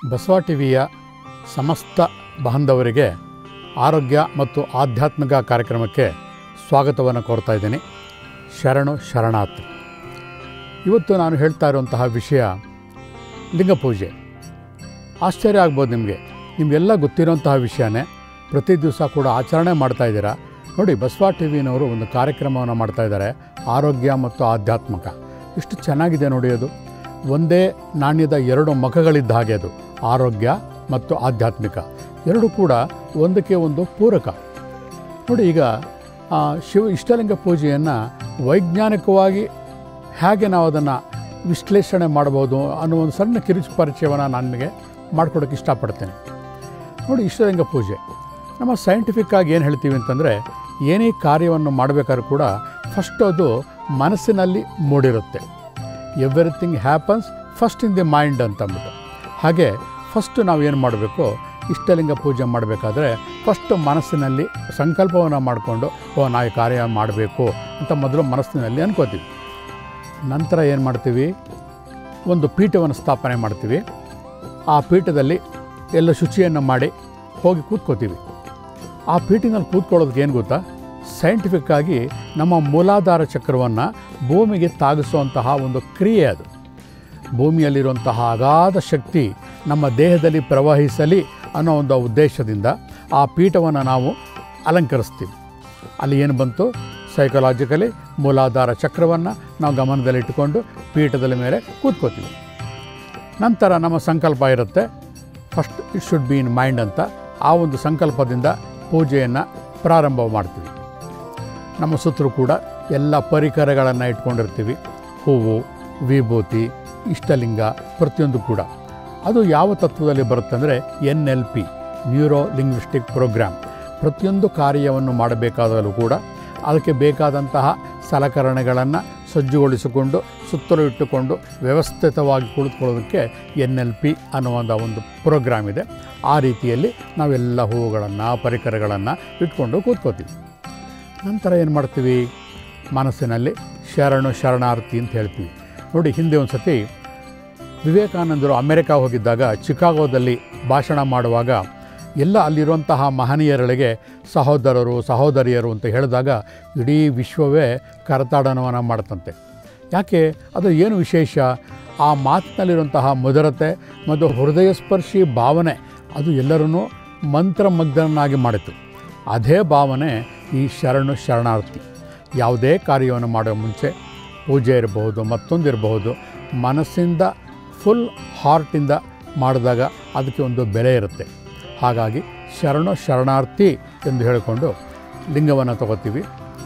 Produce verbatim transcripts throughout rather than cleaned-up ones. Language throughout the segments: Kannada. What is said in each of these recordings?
ಬಸವ ಟಿವಿಯ ಸಮಸ್ತ ಬಾಂಧವರಿಗೆ ಆರೋಗ್ಯ ಮತ್ತು ಆಧ್ಯಾತ್ಮಿಕ ಕಾರ್ಯಕ್ರಮಕ್ಕೆ ಸ್ವಾಗತವನ್ನು ಕೋರ್ತಾ ಇದ್ದೀನಿ. ಶರಣು ಶರಣಾರ್ಥಿ. ಇವತ್ತು ನಾನು ಹೇಳ್ತಾ ಇರುವಂತಹ ವಿಷಯ ಲಿಂಗಪೂಜೆ. ಆಶ್ಚರ್ಯ ಆಗ್ಬೋದು ನಿಮಗೆ, ನಿಮಗೆಲ್ಲ ಗೊತ್ತಿರೋಂತಹ ವಿಷಯನೇ. ಪ್ರತಿ ದಿವಸ ಕೂಡ ಆಚರಣೆ ಮಾಡ್ತಾ ಇದ್ದೀರಾ. ನೋಡಿ, ಬಸವ ಟಿ ವಿನವರು ಒಂದು ಕಾರ್ಯಕ್ರಮವನ್ನು ಮಾಡ್ತಾಯಿದ್ದಾರೆ, ಆರೋಗ್ಯ ಮತ್ತು ಆಧ್ಯಾತ್ಮಿಕ. ಇಷ್ಟು ಚೆನ್ನಾಗಿದೆ ನೋಡಿ. ಅದು ಒಂದೇ ನಾಣ್ಯದ ಎರಡು ಮುಖಗಳಿದ್ದ ಹಾಗೆ, ಅದು ಆರೋಗ್ಯ ಮತ್ತು ಆಧ್ಯಾತ್ಮಿಕ ಎರಡು ಕೂಡ ಒಂದಕ್ಕೆ ಒಂದು ಪೂರಕ. ನೋಡಿ, ಈಗ ಶಿವ ಇಷ್ಟಲಿಂಗ ಪೂಜೆಯನ್ನು ವೈಜ್ಞಾನಿಕವಾಗಿ ಹೇಗೆ ನಾವು ಅದನ್ನು ವಿಶ್ಲೇಷಣೆ ಮಾಡ್ಬೋದು ಅನ್ನೋ ಒಂದು ಸಣ್ಣ ಕಿರುಚು ಪರಿಚಯವನ್ನು ನಾನು ನಿಮಗೆ ಮಾಡಿಕೊಡೋಕ್ಕೆ ಇಷ್ಟಪಡ್ತೇನೆ. ನೋಡಿ, ಇಷ್ಟಲಿಂಗ ಪೂಜೆ ನಮ್ಮ ಸೈಂಟಿಫಿಕ್ಕಾಗಿ ಏನು ಹೇಳ್ತೀವಿ ಅಂತಂದರೆ, ಏನೇ ಕಾರ್ಯವನ್ನು ಮಾಡಬೇಕಾದ್ರೂ ಕೂಡ ಫಸ್ಟ್ ಅದು ಮನಸ್ಸಿನಲ್ಲಿ ಮೂಡಿರುತ್ತೆ. Everything happens first in the mind ಅಂತಂದ್ಬಿಟ್ಟು. ಹಾಗೆ ಫಸ್ಟು ನಾವು ಏನು ಮಾಡಬೇಕು, ಇಷ್ಟಲಿಂಗ ಪೂಜೆ ಮಾಡಬೇಕಾದ್ರೆ ಫಸ್ಟು ಮನಸ್ಸಿನಲ್ಲಿ ಸಂಕಲ್ಪವನ್ನು ಮಾಡಿಕೊಂಡು ಓ ನಾ ಈ ಕಾರ್ಯ ಮಾಡಬೇಕು ಅಂತ ಮೊದಲು ಮನಸ್ಸಿನಲ್ಲಿ ಅನ್ಕೋತೀವಿ. ನಂತರ ಏನು ಮಾಡ್ತೀವಿ, ಒಂದು ಪೀಠವನ್ನು ಸ್ಥಾಪನೆ ಮಾಡ್ತೀವಿ. ಆ ಪೀಠದಲ್ಲಿ ಎಲ್ಲ ಶುಚಿಯನ್ನು ಮಾಡಿ ಹೋಗಿ ಕೂತ್ಕೋತೀವಿ. ಆ ಪೀಠದಲ್ಲಿ ಕೂತ್ಕೊಳ್ಳೋದಕ್ಕೆ ಏನು ಗೊತ್ತಾ, ಸೈಂಟಿಫಿಕ್ಕಾಗಿ ನಮ್ಮ ಮೂಲಾಧಾರ ಚಕ್ರವನ್ನು ಭೂಮಿಗೆ ತಾಗಿಸುವಂತಹ ಒಂದು ಕ್ರಿಯೆ ಅದು. ಭೂಮಿಯಲ್ಲಿರುವಂತಹ ಅಗಾಧ ಶಕ್ತಿ ನಮ್ಮ ದೇಹದಲ್ಲಿ ಪ್ರವಹಿಸಲಿ ಅನ್ನೋ ಒಂದು ಉದ್ದೇಶದಿಂದ ಆ ಪೀಠವನ್ನು ನಾವು ಅಲಂಕರಿಸ್ತೀವಿ. ಅಲ್ಲಿ ಏನು ಬಂತು, ಸೈಕಲಾಜಿಕಲಿ ಮೂಲಾಧಾರ ಚಕ್ರವನ್ನು ನಾವು ಗಮನದಲ್ಲಿಟ್ಟುಕೊಂಡು ಪೀಠದ ಮೇಲೆ ಕೂತ್ಕೋತೀವಿ. ನಂತರ ನಮ್ಮ ಸಂಕಲ್ಪ ಇರುತ್ತೆ, first it should be in mind ಅಂತ. ಆ ಒಂದು ಸಂಕಲ್ಪದಿಂದ ಪೂಜೆಯನ್ನು ಪ್ರಾರಂಭ ಮಾಡ್ತೀವಿ. ನಮ್ಮ ಸುತ್ತಲೂ ಕೂಡ ಎಲ್ಲ ಪರಿಕರಗಳನ್ನು ಇಟ್ಕೊಂಡಿರ್ತೀವಿ. ಹೂವು, ವಿಭೂತಿ, ಇಷ್ಟಲಿಂಗ ಪ್ರತಿಯೊಂದು ಕೂಡ. ಅದು ಯಾವ ತತ್ವದಲ್ಲಿ ಬರುತ್ತೆ ಅಂದರೆ N L P, neuro linguistic program. ಪ್ರತಿಯೊಂದು ಕಾರ್ಯವನ್ನು ಮಾಡಬೇಕಾದರೂ ಕೂಡ ಅದಕ್ಕೆ ಬೇಕಾದಂತಹ ಸಲಕರಣೆಗಳನ್ನು ಸಜ್ಜುಗೊಳಿಸಿಕೊಂಡು ಸುತ್ತಲೂ ಇಟ್ಟುಕೊಂಡು ವ್ಯವಸ್ಥಿತವಾಗಿ ಕುಳಿತುಕೊಳ್ಳೋದಕ್ಕೆ ಎನ್ ಎಲ್ ಪಿ ಅನ್ನುವಂಥ ಒಂದು ಪ್ರೋಗ್ರಾಮ್ ಇದೆ. ಆ ರೀತಿಯಲ್ಲಿ ನಾವೆಲ್ಲ ಹೂವುಗಳನ್ನು ಪರಿಕರಗಳನ್ನು ಇಟ್ಕೊಂಡು ಕೂತ್ಕೋತೀವಿ. ನಂತರ ಏನು ಮಾಡ್ತೀವಿ, ಮನಸ್ಸಿನಲ್ಲಿ ಶರಣು ಶರಣಾರ್ಥಿ ಅಂತ ಹೇಳ್ತೀವಿ. ನೋಡಿ, ಹಿಂದೆ ಒಂದು ಸತಿ ವಿವೇಕಾನಂದರು ಅಮೆರಿಕ ಹೋಗಿದ್ದಾಗ ಚಿಕಾಗೋದಲ್ಲಿ ಭಾಷಣ ಮಾಡುವಾಗ ಎಲ್ಲ ಅಲ್ಲಿರುವಂತಹ ಮಹನೀಯರಿಗೆ ಸಹೋದರರು ಸಹೋದರಿಯರು ಅಂತ ಹೇಳಿದಾಗ ಇಡೀ ವಿಶ್ವವೇ ಕರತಾಡನವನ್ನು ಮಾಡ್ತಂತೆ. ಯಾಕೆ, ಅದು ಏನು ವಿಶೇಷ, ಆ ಮಾತಿನಲ್ಲಿರುವಂತಹ ಮಧುರತೆ ಮತ್ತು ಹೃದಯ ಸ್ಪರ್ಶಿ ಭಾವನೆ ಅದು ಎಲ್ಲರನ್ನೂ ಮಂತ್ರಮಗ್ಧನಾಗಿ ಮಾಡಿತು. ಅದೇ ಭಾವನೆ ಈ ಶರಣು ಶರಣಾರ್ಥಿ. ಯಾವುದೇ ಕಾರ್ಯವನ್ನು ಮಾಡುವ ಮುಂಚೆ, ಪೂಜೆ ಇರಬಹುದು, ಮತ್ತೊಂದಿರಬಹುದು, ಮನಸ್ಸಿಂದ ಫುಲ್ ಹಾರ್ಟಿಂದ ಮಾಡಿದಾಗ ಅದಕ್ಕೆ ಒಂದು ಬೆಲೆ ಇರುತ್ತೆ. ಹಾಗಾಗಿ ಶರಣು ಶರಣಾರ್ಥಿ ಎಂದು ಹೇಳಿಕೊಂಡು ಲಿಂಗವನ್ನು ತಗೋತೀವಿ.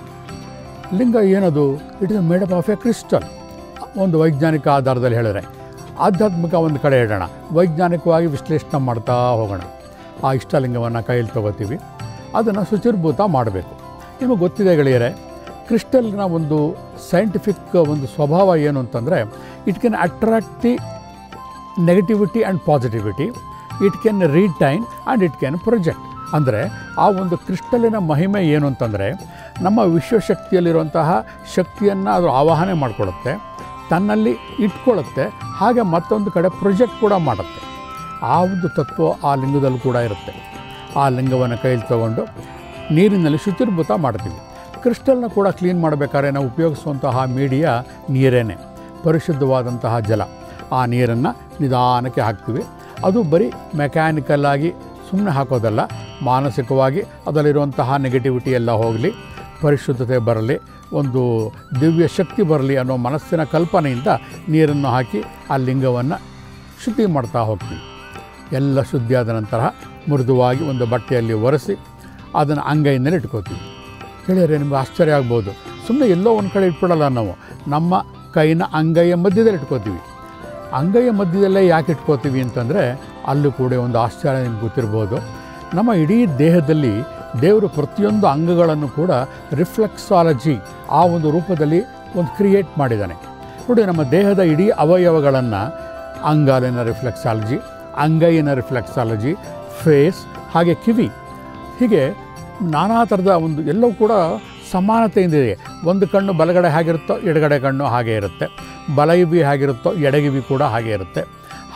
ಲಿಂಗ ಏನದು, it is made up of a crystal. ಒಂದು ವೈಜ್ಞಾನಿಕ ಆಧಾರದಲ್ಲಿ ಹೇಳಿದ್ರೆ, ಆಧ್ಯಾತ್ಮಿಕ ಒಂದು ಕಡೆ ಇಡೋಣ, ವೈಜ್ಞಾನಿಕವಾಗಿ ವಿಶ್ಲೇಷಣೆ ಮಾಡ್ತಾ ಹೋಗೋಣ. ಆ ಇಷ್ಟಲಿಂಗವನ್ನು ಕೈಯಲ್ಲಿ ತಗೋತೀವಿ, ಅದನ್ನು ಶುಚಿರ್ಭೂತ ಮಾಡಬೇಕು. ನಿಮಗೆ ಗೊತ್ತಿದೆ ಗೆಳೆಯರೆ, ಕ್ರಿಸ್ಟಲ್ನ ಒಂದು ಸೈಂಟಿಫಿಕ್ ಒಂದು ಸ್ವಭಾವ ಏನು ಅಂತಂದರೆ, it can attract the negativity and positivity, it can retain and it can project. ಅಂದರೆ ಆ ಒಂದು ಕ್ರಿಸ್ಟಲಿನ ಮಹಿಮೆ ಏನು ಅಂತಂದರೆ, ನಮ್ಮ ವಿಶ್ವಶಕ್ತಿಯಲ್ಲಿರುವಂತಹ ಶಕ್ತಿಯನ್ನು ಅದು ಆವಾಹನೆ ಮಾಡಿಕೊಳ್ಳುತ್ತೆ, ತನ್ನಲ್ಲಿ ಇಟ್ಕೊಳ್ಳುತ್ತೆ, ಹಾಗೆ ಮತ್ತೊಂದು ಕಡೆ ಪ್ರೊಜೆಕ್ಟ್ ಕೂಡ ಮಾಡುತ್ತೆ. ಆ ಒಂದು ತತ್ವ ಆ ಲಿಂಗದಲ್ಲೂ ಕೂಡ ಇರುತ್ತೆ. ಆ ಲಿಂಗವನ್ನು ಕೈಯಲ್ಲಿ ತಗೊಂಡು ನೀರಿನಲ್ಲಿ ಶುಚಿರ್ಭೂತ ಮಾಡ್ತೀವಿ. ಕ್ರಿಸ್ಟಲ್ನ ಕೂಡ ಕ್ಲೀನ್ ಮಾಡಬೇಕಾದ್ರೆ ನಾವು ಉಪಯೋಗಿಸುವಂತಹ ಮೀಡಿಯಾ ನೀರೇನೆ, ಪರಿಶುದ್ಧವಾದಂತಹ ಜಲ. ಆ ನೀರನ್ನು ನಿಧಾನಕ್ಕೆ ಹಾಕ್ತೀವಿ. ಅದು ಬರೀ ಮೆಕ್ಯಾನಿಕಲ್ಲಾಗಿ ಸುಮ್ಮನೆ ಹಾಕೋದಲ್ಲ, ಮಾನಸಿಕವಾಗಿ ಅದರಲ್ಲಿರುವಂತಹ ನೆಗೆಟಿವಿಟಿ ಎಲ್ಲ ಹೋಗಲಿ, ಪರಿಶುದ್ಧತೆ ಬರಲಿ, ಒಂದು ದಿವ್ಯ ಶಕ್ತಿ ಬರಲಿ ಅನ್ನೋ ಮನಸ್ಸಿನ ಕಲ್ಪನೆಯಿಂದ ನೀರನ್ನು ಹಾಕಿ ಆ ಲಿಂಗವನ್ನು ಶುದ್ಧಿ ಮಾಡ್ತಾ ಹೋಗ್ತೀವಿ. ಎಲ್ಲ ಶುದ್ಧಿಯಾದ ನಂತರ ಮೃದುವಾಗಿ ಒಂದು ಬಟ್ಟೆಯಲ್ಲಿ ಒರೆಸಿ ಅದನ್ನು ಅಂಗೈನಲ್ಲಿ ಇಟ್ಕೋತೀವಿ. ಗೆಳೆಯರೆ, ನಿಮ್ಗೆ ಆಶ್ಚರ್ಯ ಆಗ್ಬೋದು, ಸುಮ್ಮನೆ ಎಲ್ಲೋ ಒಂದು ಕಡೆ ಇಟ್ಬಿಡಲ್ಲ ನಾವು, ನಮ್ಮ ಕೈನ ಅಂಗೈಯ ಮಧ್ಯದಲ್ಲಿ ಇಟ್ಕೋತೀವಿ. ಅಂಗೈಯ ಮಧ್ಯದಲ್ಲೇ ಯಾಕೆ ಇಟ್ಕೋತೀವಿ ಅಂತಂದರೆ, ಅಲ್ಲೂ ಕೂಡ ಒಂದು ಆಶ್ಚರ್ಯ ನಿಮ್ಗೆ ಗೊತ್ತಿರ್ಬೋದು. ನಮ್ಮ ಇಡೀ ದೇಹದಲ್ಲಿ ದೇವರು ಪ್ರತಿಯೊಂದು ಅಂಗಗಳನ್ನು ಕೂಡ ರಿಫ್ಲೆಕ್ಸಾಲಜಿ ಆ ಒಂದು ರೂಪದಲ್ಲಿ ಒಂದು ಕ್ರಿಯೇಟ್ ಮಾಡಿದ್ದಾನೆ. ನೋಡಿ, ನಮ್ಮ ದೇಹದ ಇಡೀ ಅವಯವಗಳನ್ನು ಅಂಗಾಲಿನ ರಿಫ್ಲೆಕ್ಸಾಲಜಿ, ಅಂಗೈನ ರಿಫ್ಲೆಕ್ಸಾಲಜಿ, ಫೇಸ್, ಹಾಗೆ ಕಿವಿ, ಹೀಗೆ ನಾನಾ ಥರದ ಒಂದು ಎಲ್ಲವೂ ಕೂಡ ಸಮಾನತೆಯಿಂದ ಇದೆ. ಒಂದು ಕಣ್ಣು ಬಲಗಡೆ ಹೇಗಿರುತ್ತೋ ಎಡಗಡೆ ಕಣ್ಣು ಹಾಗೆ ಇರುತ್ತೆ, ಬಲಗಿವಿ ಹೇಗಿರುತ್ತೋ ಎಡಗಿವಿ ಕೂಡ ಹಾಗೆ ಇರುತ್ತೆ.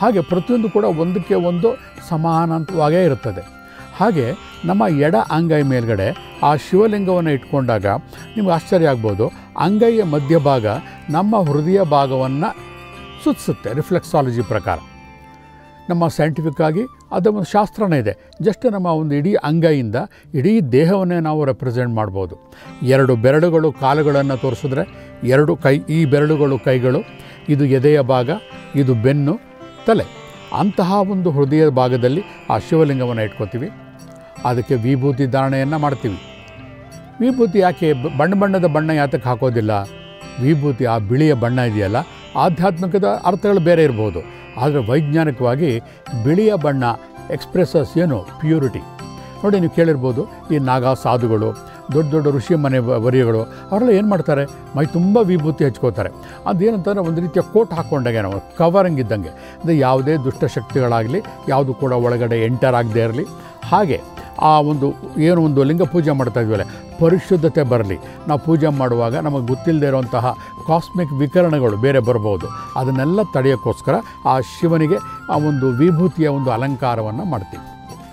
ಹಾಗೆ ಪ್ರತಿಯೊಂದು ಕೂಡ ಒಂದಕ್ಕೆ ಒಂದು ಸಮಾನಾಂತರವಾಗೇ ಇರುತ್ತದೆ. ಹಾಗೆ ನಮ್ಮ ಎಡ ಅಂಗೈ ಮೇಲ್ಗಡೆ ಆ ಶಿವಲಿಂಗವನ್ನು ಇಟ್ಕೊಂಡಾಗ ನಿಮ್ಗೆ ಆಶ್ಚರ್ಯ ಆಗ್ಬೋದು, ಅಂಗೈಯ ಮಧ್ಯಭಾಗ ನಮ್ಮ ಹೃದಯ ಭಾಗವನ್ನು ಸುತ್ತಿಸುತ್ತೆ. ರಿಫ್ಲೆಕ್ಸಾಲಜಿ ಪ್ರಕಾರ ನಮ್ಮ ಸೈಂಟಿಫಿಕ್ಕಾಗಿ ಅದು ಒಂದು ಶಾಸ್ತ್ರನೇ ಇದೆ. ಜಸ್ಟ್ ನಮ್ಮ ಒಂದು ಇಡೀ ಅಂಗೈಯಿಂದ ಇಡೀ ದೇಹವನ್ನೇ ನಾವು ರೆಪ್ರೆಸೆಂಟ್ ಮಾಡ್ಬೋದು. ಎರಡು ಬೆರಳುಗಳು ಕಾಲುಗಳನ್ನು ತೋರಿಸಿದ್ರೆ ಎರಡು ಕೈ, ಈ ಬೆರಳುಗಳು ಕೈಗಳು, ಇದು ಎದೆಯ ಭಾಗ, ಇದು ಬೆನ್ನು, ತಲೆ. ಅಂತಹ ಒಂದು ಹೃದಯ ಭಾಗದಲ್ಲಿ ಆ ಶಿವಲಿಂಗವನ್ನು ಇಟ್ಕೋತೀವಿ. ಅದಕ್ಕೆ ವಿಭೂತಿ ಧಾರಣೆಯನ್ನು ಮಾಡ್ತೀವಿ. ವಿಭೂತಿ ಯಾಕೆ ಬಣ್ಣ ಬಣ್ಣದ ಬಣ್ಣ ಯಾತಕ್ಕೆ ಹಾಕೋದಿಲ್ಲ? ವಿಭೂತಿ ಆ ಬಿಳಿಯ ಬಣ್ಣ ಇದೆಯಲ್ಲ, ಆಧ್ಯಾತ್ಮಿಕದ ಅರ್ಥಗಳು ಬೇರೆ ಇರ್ಬೋದು, ಆದರೆ ವೈಜ್ಞಾನಿಕವಾಗಿ ಬಿಳಿಯ ಬಣ್ಣ ಎಕ್ಸ್ಪ್ರೆಸಸ್ ಏನು ಪ್ಯೂರಿಟಿ. ನೋಡಿ, ನೀವು ಕೇಳಿರ್ಬೋದು, ಈ ನಾಗಾ ಸಾಧುಗಳು, ದೊಡ್ಡ ದೊಡ್ಡ ಋಷಿ ಮನೆ ವರಿಯಗಳು ಅವರೆಲ್ಲ ಏನು ಮಾಡ್ತಾರೆ, ಮೈ ತುಂಬ ವಿಭೂತಿ ಹಚ್ಕೋತಾರೆ. ಅದೇನಂತಂದರೆ ಒಂದು ರೀತಿಯ ಕೋಟ್ ಹಾಕ್ಕೊಂಡಾಗೆ, ನಾವು ಕವರಿಂಗ್ ಇದ್ದಂಗೆ. ಅಂದರೆ ಯಾವುದೇ ದುಷ್ಟಶಕ್ತಿಗಳಾಗಲಿ ಯಾವುದು ಕೂಡ ಒಳಗಡೆ ಎಂಟರ್ ಆಗದೆ ಇರಲಿ. ಹಾಗೆ ಆ ಒಂದು ಏನು ಒಂದು ಲಿಂಗ ಪೂಜೆ ಮಾಡ್ತಾ ಇದ್ವಲ್ಲ, ಪರಿಶುದ್ಧತೆ ಬರಲಿ. ನಾವು ಪೂಜೆ ಮಾಡುವಾಗ ನಮಗೆ ಗೊತ್ತಿಲ್ಲದೆ ಇರುವಂತಹ ಕಾಸ್ಮಿಕ್ ವಿಕರಣಗಳು ಬೇರೆ ಬರ್ಬೋದು, ಅದನ್ನೆಲ್ಲ ತಡೆಯೋಕ್ಕೋಸ್ಕರ ಆ ಶಿವನಿಗೆ ಆ ಒಂದು ವಿಭೂತಿಯ ಒಂದು ಅಲಂಕಾರವನ್ನು ಮಾಡ್ತೀವಿ.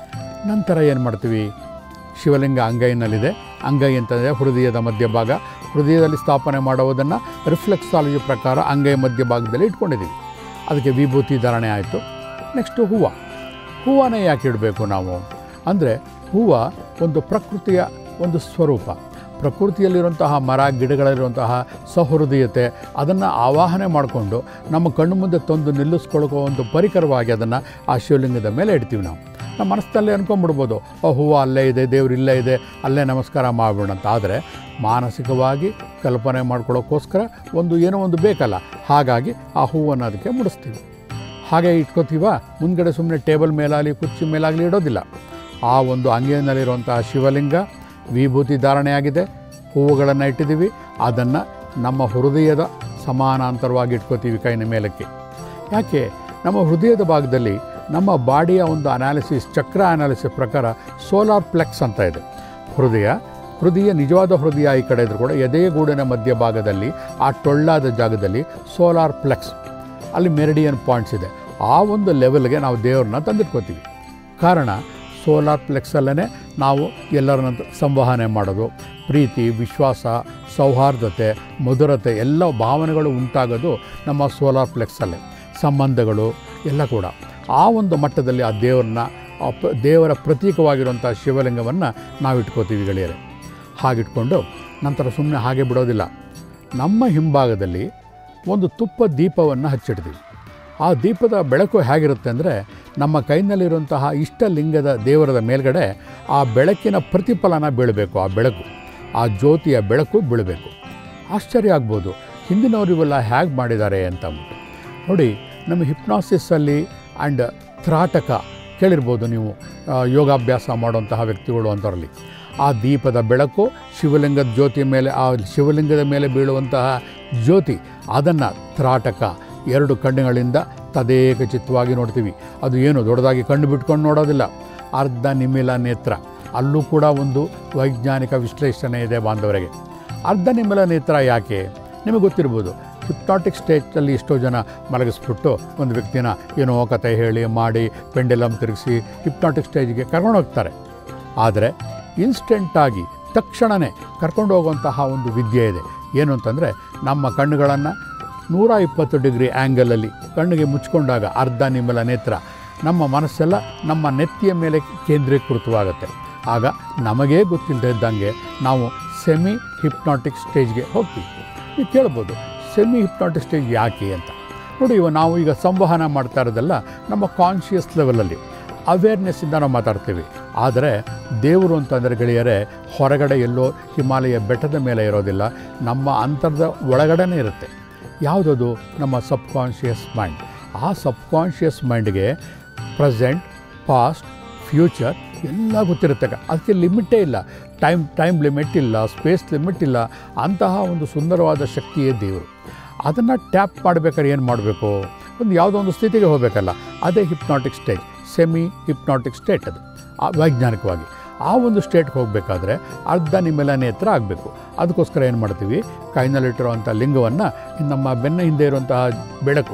ನಂತರ ಏನು ಮಾಡ್ತೀವಿ, ಶಿವಲಿಂಗ ಅಂಗೈನಲ್ಲಿದೆ. ಅಂಗೈ ಅಂತಂದರೆ ಹೃದಯದ ಮಧ್ಯಭಾಗ. ಹೃದಯದಲ್ಲಿ ಸ್ಥಾಪನೆ ಮಾಡುವುದನ್ನು ರಿಫ್ಲೆಕ್ಸಾಲಜಿ ಪ್ರಕಾರ ಅಂಗೈ ಮಧ್ಯಭಾಗದಲ್ಲಿ ಇಟ್ಕೊಂಡಿದ್ದೀವಿ. ಅದಕ್ಕೆ ವಿಭೂತಿ ಧಾರಣೆ ಆಯಿತು. ನೆಕ್ಸ್ಟು ಹೂವು. ಹೂವನ್ನೇ ಯಾಕೆ ಇಡಬೇಕು ನಾವು ಅಂದರೆ, ಹೂವು ಒಂದು ಪ್ರಕೃತಿಯ ಒಂದು ಸ್ವರೂಪ. ಪ್ರಕೃತಿಯಲ್ಲಿರುವಂತಹ ಮರ ಗಿಡಗಳಲ್ಲಿರುವಂತಹ ಸಹೃದಯತೆ ಅದನ್ನು ಆವಾಹನೆ ಮಾಡಿಕೊಂಡು ನಮ್ಮ ಕಣ್ಣು ಮುಂದೆ ತಂದು ನಿಲ್ಲಿಸ್ಕೊಳ್ಳೋ ಒಂದು ಪರಿಕರವಾಗಿ ಅದನ್ನು ಆ ಶಿವಲಿಂಗದ ಮೇಲೆ ಇಡ್ತೀವಿ. ನಾವು ನಮ್ಮ ಮನಸ್ಸಲ್ಲೇ ಅಂದ್ಕೊಂಡ್ಬಿಡ್ಬೋದು, ಆ ಹೂವು ಅಲ್ಲೇ ಇದೆ, ದೇವ್ರು ಇಲ್ಲೇ ಇದೆ, ಅಲ್ಲೇ ನಮಸ್ಕಾರ ಮಾಡೋಣ ಅಂತ. ಆದರೆ ಮಾನಸಿಕವಾಗಿ ಕಲ್ಪನೆ ಮಾಡ್ಕೊಳ್ಳೋಕ್ಕೋಸ್ಕರ ಒಂದು ಏನೋ ಒಂದು ಬೇಕಲ್ಲ, ಹಾಗಾಗಿ ಆ ಹೂವನ್ನು ಅದಕ್ಕೆ ಮುಡಿಸ್ತೀವಿ. ಹಾಗೆ ಇಟ್ಕೋತೀವ, ಮುಂದ್ಗಡೆ ಸುಮ್ಮನೆ ಟೇಬಲ್ ಮೇಲಾಗಲಿ ಕುರ್ಚಿ ಮೇಲಾಗಲಿ ಇಡೋದಿಲ್ಲ. ಆ ಒಂದು ಅಂಗೈನಲ್ಲಿರುವಂತಹ ಶಿವಲಿಂಗ ವಿಭೂತಿ ಧಾರಣೆಯಾಗಿದೆ, ಹೂವುಗಳನ್ನು ಇಟ್ಟಿದ್ದೀವಿ. ಅದನ್ನು ನಮ್ಮ ಹೃದಯದ ಸಮಾನಾಂತರವಾಗಿ ಇಟ್ಕೋತೀವಿ ಕೈನ ಮೇಲಕ್ಕೆ. ಯಾಕೆ? ನಮ್ಮ ಹೃದಯದ ಭಾಗದಲ್ಲಿ ನಮ್ಮ ಬಾಡಿಯ ಒಂದು ಅನಾಲಿಸಿಸ್, ಚಕ್ರ ಅನಾಲಿಸಿಸ್ ಪ್ರಕಾರ ಸೋಲಾರ್ ಪ್ಲೆಕ್ಸ್ ಅಂತ ಇದೆ. ಹೃದಯ ಹೃದಯ ನಿಜವಾದ ಹೃದಯ ಈ ಕಡೆ ಇದ್ರೂ ಕೂಡ ಎದೆಯ ಗೂಡಿನ ಮಧ್ಯಭಾಗದಲ್ಲಿ ಆ ಟೊಳ್ಳಾದ ಜಾಗದಲ್ಲಿ ಸೋಲಾರ್ ಪ್ಲೆಕ್ಸ್, ಅಲ್ಲಿ ಮೆರಿಡಿಯನ್ ಪಾಯಿಂಟ್ಸ್ ಇದೆ. ಆ ಒಂದು ಲೆವೆಲ್ಗೆ ನಾವು ದೇವ್ರನ್ನ ತಂದಿಟ್ಕೋತೀವಿ. ಕಾರಣ ಸೋಲಾರ್ ಪ್ಲೆಕ್ಸಲ್ಲೇ ನಾವು ಎಲ್ಲರನ್ನ ಸಂವಹನೆ ಮಾಡೋದು, ಪ್ರೀತಿ, ವಿಶ್ವಾಸ, ಸೌಹಾರ್ದತೆ, ಮಧುರತೆ ಎಲ್ಲ ಭಾವನೆಗಳು ಉಂಟಾಗೋದು ನಮ್ಮ ಸೋಲಾರ್ ಪ್ಲೆಕ್ಸಲ್ಲೇ. ಸಂಬಂಧಗಳು ಎಲ್ಲ ಕೂಡ ಆ ಒಂದು ಮಟ್ಟದಲ್ಲಿ ಆ ದೇವ್ರನ್ನ ದೇವರ ಪ್ರತೀಕವಾಗಿರುವಂಥ ಶಿವಲಿಂಗವನ್ನು ನಾವು ಇಟ್ಕೋತೀವಿ ಗೆಳೆಯರೆ. ಹಾಗಿಟ್ಕೊಂಡು ನಂತರ ಸುಮ್ಮನೆ ಹಾಗೆ ಬಿಡೋದಿಲ್ಲ. ನಮ್ಮ ಹಿಂಭಾಗದಲ್ಲಿ ಒಂದು ತುಪ್ಪ ದೀಪವನ್ನು ಹಚ್ಚಿಡ್ತೀವಿ. ಆ ದೀಪದ ಬೆಳಕು ಹೇಗಿರುತ್ತೆ ಅಂದರೆ, ನಮ್ಮ ಕೈನಲ್ಲಿರುವಂತಹ ಇಷ್ಟಲಿಂಗದ ದೇವರದ ಮೇಲ್ಗಡೆ ಆ ಬೆಳಕಿನ ಪ್ರತಿಫಲನ ಬೀಳಬೇಕು. ಆ ಬೆಳಕು, ಆ ಜ್ಯೋತಿಯ ಬೆಳಕು ಬೀಳಬೇಕು. ಆಶ್ಚರ್ಯ ಆಗ್ಬೋದು, ಹಿಂದಿನವರು ಇವೆಲ್ಲ ಹೇಗೆ ಮಾಡಿದ್ದಾರೆ ಅಂತ ಅಂದ್ಬಿಟ್ಟು. ನೋಡಿ, ನಮ್ಮ ಹಿಪ್ನಾಸಿಸಲ್ಲಿ ಆ್ಯಂಡ್ ತ್ರಾಟಕ ಕೇಳಿರ್ಬೋದು ನೀವು, ಯೋಗಾಭ್ಯಾಸ ಮಾಡುವಂತಹ ವ್ಯಕ್ತಿಗಳು ಅಂತರಲ್ಲಿ. ಆ ದೀಪದ ಬೆಳಕು ಶಿವಲಿಂಗದ ಜ್ಯೋತಿಯ ಮೇಲೆ, ಆ ಶಿವಲಿಂಗದ ಮೇಲೆ ಬೀಳುವಂತಹ ಜ್ಯೋತಿ, ಅದನ್ನು ತ್ರಾಟಕ ಎರಡು ಕಣ್ಣುಗಳಿಂದ ತದೇಕ ಚಿತ್ತವಾಗಿ ನೋಡ್ತೀವಿ. ಅದು ಏನು ದೊಡ್ಡದಾಗಿ ಕಣ್ಣು ಬಿಟ್ಕೊಂಡು ನೋಡೋದಿಲ್ಲ, ಅರ್ಧ ನಿಮಿಲ ನೇತ್ರ. ಅಲ್ಲೂ ಕೂಡ ಒಂದು ವೈಜ್ಞಾನಿಕ ವಿಶ್ಲೇಷಣೆ ಇದೆ ಬಾಂಧವರಿಗೆ. ಅರ್ಧ ನಿಮಿಲ ನೇತ್ರ ಯಾಕೆ ನಿಮಗೆ ಗೊತ್ತಿರ್ಬೋದು. ಹಿಪ್ನಾಟಿಕ್ ಸ್ಟೇಜಲ್ಲಿ ಎಷ್ಟೋ ಜನ ಮಲಗಿಸ್ಬಿಟ್ಟು ಒಂದು ವ್ಯಕ್ತಿನ ಏನೋ ಕತೆ ಹೇಳಿ ಮಾಡಿ ಪೆಂಡೆಲಮ್ ತಿರುಗಿಸಿ ಹಿಪ್ನಾಟಿಕ್ ಸ್ಟೇಜ್ಗೆ ಕರ್ಕೊಂಡು ಹೋಗ್ತಾರೆ. ಆದರೆ ಇನ್ಸ್ಟೆಂಟಾಗಿ ತಕ್ಷಣವೇ ಕರ್ಕೊಂಡು ಹೋಗುವಂತಹ ಒಂದು ವಿದ್ಯೆ ಇದೆ. ಏನು ಅಂತಂದರೆ, ನಮ್ಮ ಕಣ್ಣುಗಳನ್ನು ನೂರ ಇಪ್ಪತ್ತು ಡಿಗ್ರಿ ಆ್ಯಂಗಲಲ್ಲಿ ಕಣ್ಣಿಗೆ ಮುಚ್ಕೊಂಡಾಗ ಅರ್ಧ ನಿಮಿಲ ನೇತ್ರ, ನಮ್ಮ ಮನಸ್ಸೆಲ್ಲ ನಮ್ಮ ನೆತ್ತಿಯ ಮೇಲೆ ಕೇಂದ್ರೀಕೃತವಾಗುತ್ತೆ. ಆಗ ನಮಗೇ ಗೊತ್ತಿಲ್ಲದೆ ಇದ್ದಂಗೆ ನಾವು ಸೆಮಿ ಹಿಪ್ನಾಟಿಕ್ ಸ್ಟೇಜ್ಗೆ ಹೋಗ್ತೀವಿ. ನೀವು ಕೇಳ್ಬೋದು, ಸೆಮಿ ಹಿಪ್ನಾಟಿಕ್ ಸ್ಟೇಜ್ ಯಾಕೆ ಅಂತ. ನೋಡಿ, ಇವ ನಾವು ಈಗ ಸಂವಹನ ಮಾಡ್ತಾ ಇರೋದೆಲ್ಲ ನಮ್ಮ ಕಾನ್ಷಿಯಸ್ ಲೆವೆಲಲ್ಲಿ ಅವೇರ್ನೆಸ್ಸಿಂದ ನಾವು ಮಾತಾಡ್ತೀವಿ. ಆದರೆ ದೇವರು ಅಂತಂದರೆ ಗೆಳೆಯರೇ, ಹೊರಗಡೆ ಎಲ್ಲೋ ಹಿಮಾಲಯ ಬೆಟ್ಟದ ಮೇಲೆ ಇರೋದಿಲ್ಲ, ನಮ್ಮ ಅಂತರದ ಒಳಗಡೆನೇ ಇರುತ್ತೆ. ಯಾವುದದು? ನಮ್ಮ ಸಬ್ಕಾನ್ಷಿಯಸ್ ಮೈಂಡ್. ಆ ಸಬ್ಕಾನ್ಷಿಯಸ್ ಮೈಂಡ್ಗೆ ಪ್ರೆಸೆಂಟ್, ಪಾಸ್ಟ್, ಫ್ಯೂಚರ್ ಎಲ್ಲ ಗೊತ್ತಿರುತ್ತೆ. ಅದಕ್ಕೆ ಲಿಮಿಟೇ ಇಲ್ಲ, ಟೈಮ್ ಟೈಮ್ ಲಿಮಿಟ್ ಇಲ್ಲ, ಸ್ಪೇಸ್ ಲಿಮಿಟ್ ಇಲ್ಲ. ಅಂತಹ ಒಂದು ಸುಂದರವಾದ ಶಕ್ತಿಯೇ ದೇವರು. ಅದನ್ನು ಟ್ಯಾಪ್ ಮಾಡಬೇಕಾದ್ರೆ ಏನು ಮಾಡಬೇಕು? ಒಂದು ಯಾವುದೋ ಒಂದು ಸ್ಥಿತಿಗೆ ಹೋಗಬೇಕಲ್ಲ, ಅದೇ hypnotic stage, semi hypnotic state. ಅದು ವೈಜ್ಞಾನಿಕವಾಗಿ ಆ ಒಂದು ಸ್ಟೇಟ್ಗೆ ಹೋಗಬೇಕಾದ್ರೆ ಅರ್ಧ ನಿಮಿಲ ನೇತ್ರ ಆಗಬೇಕು. ಅದಕ್ಕೋಸ್ಕರ ಏನು ಮಾಡ್ತೀವಿ, ಕೈನಲ್ಲಿಟ್ಟಿರುವಂಥ ಲಿಂಗವನ್ನು ನಮ್ಮ ಬೆನ್ನ ಹಿಂದೆ ಇರುವಂತಹ ಬೆಳಕು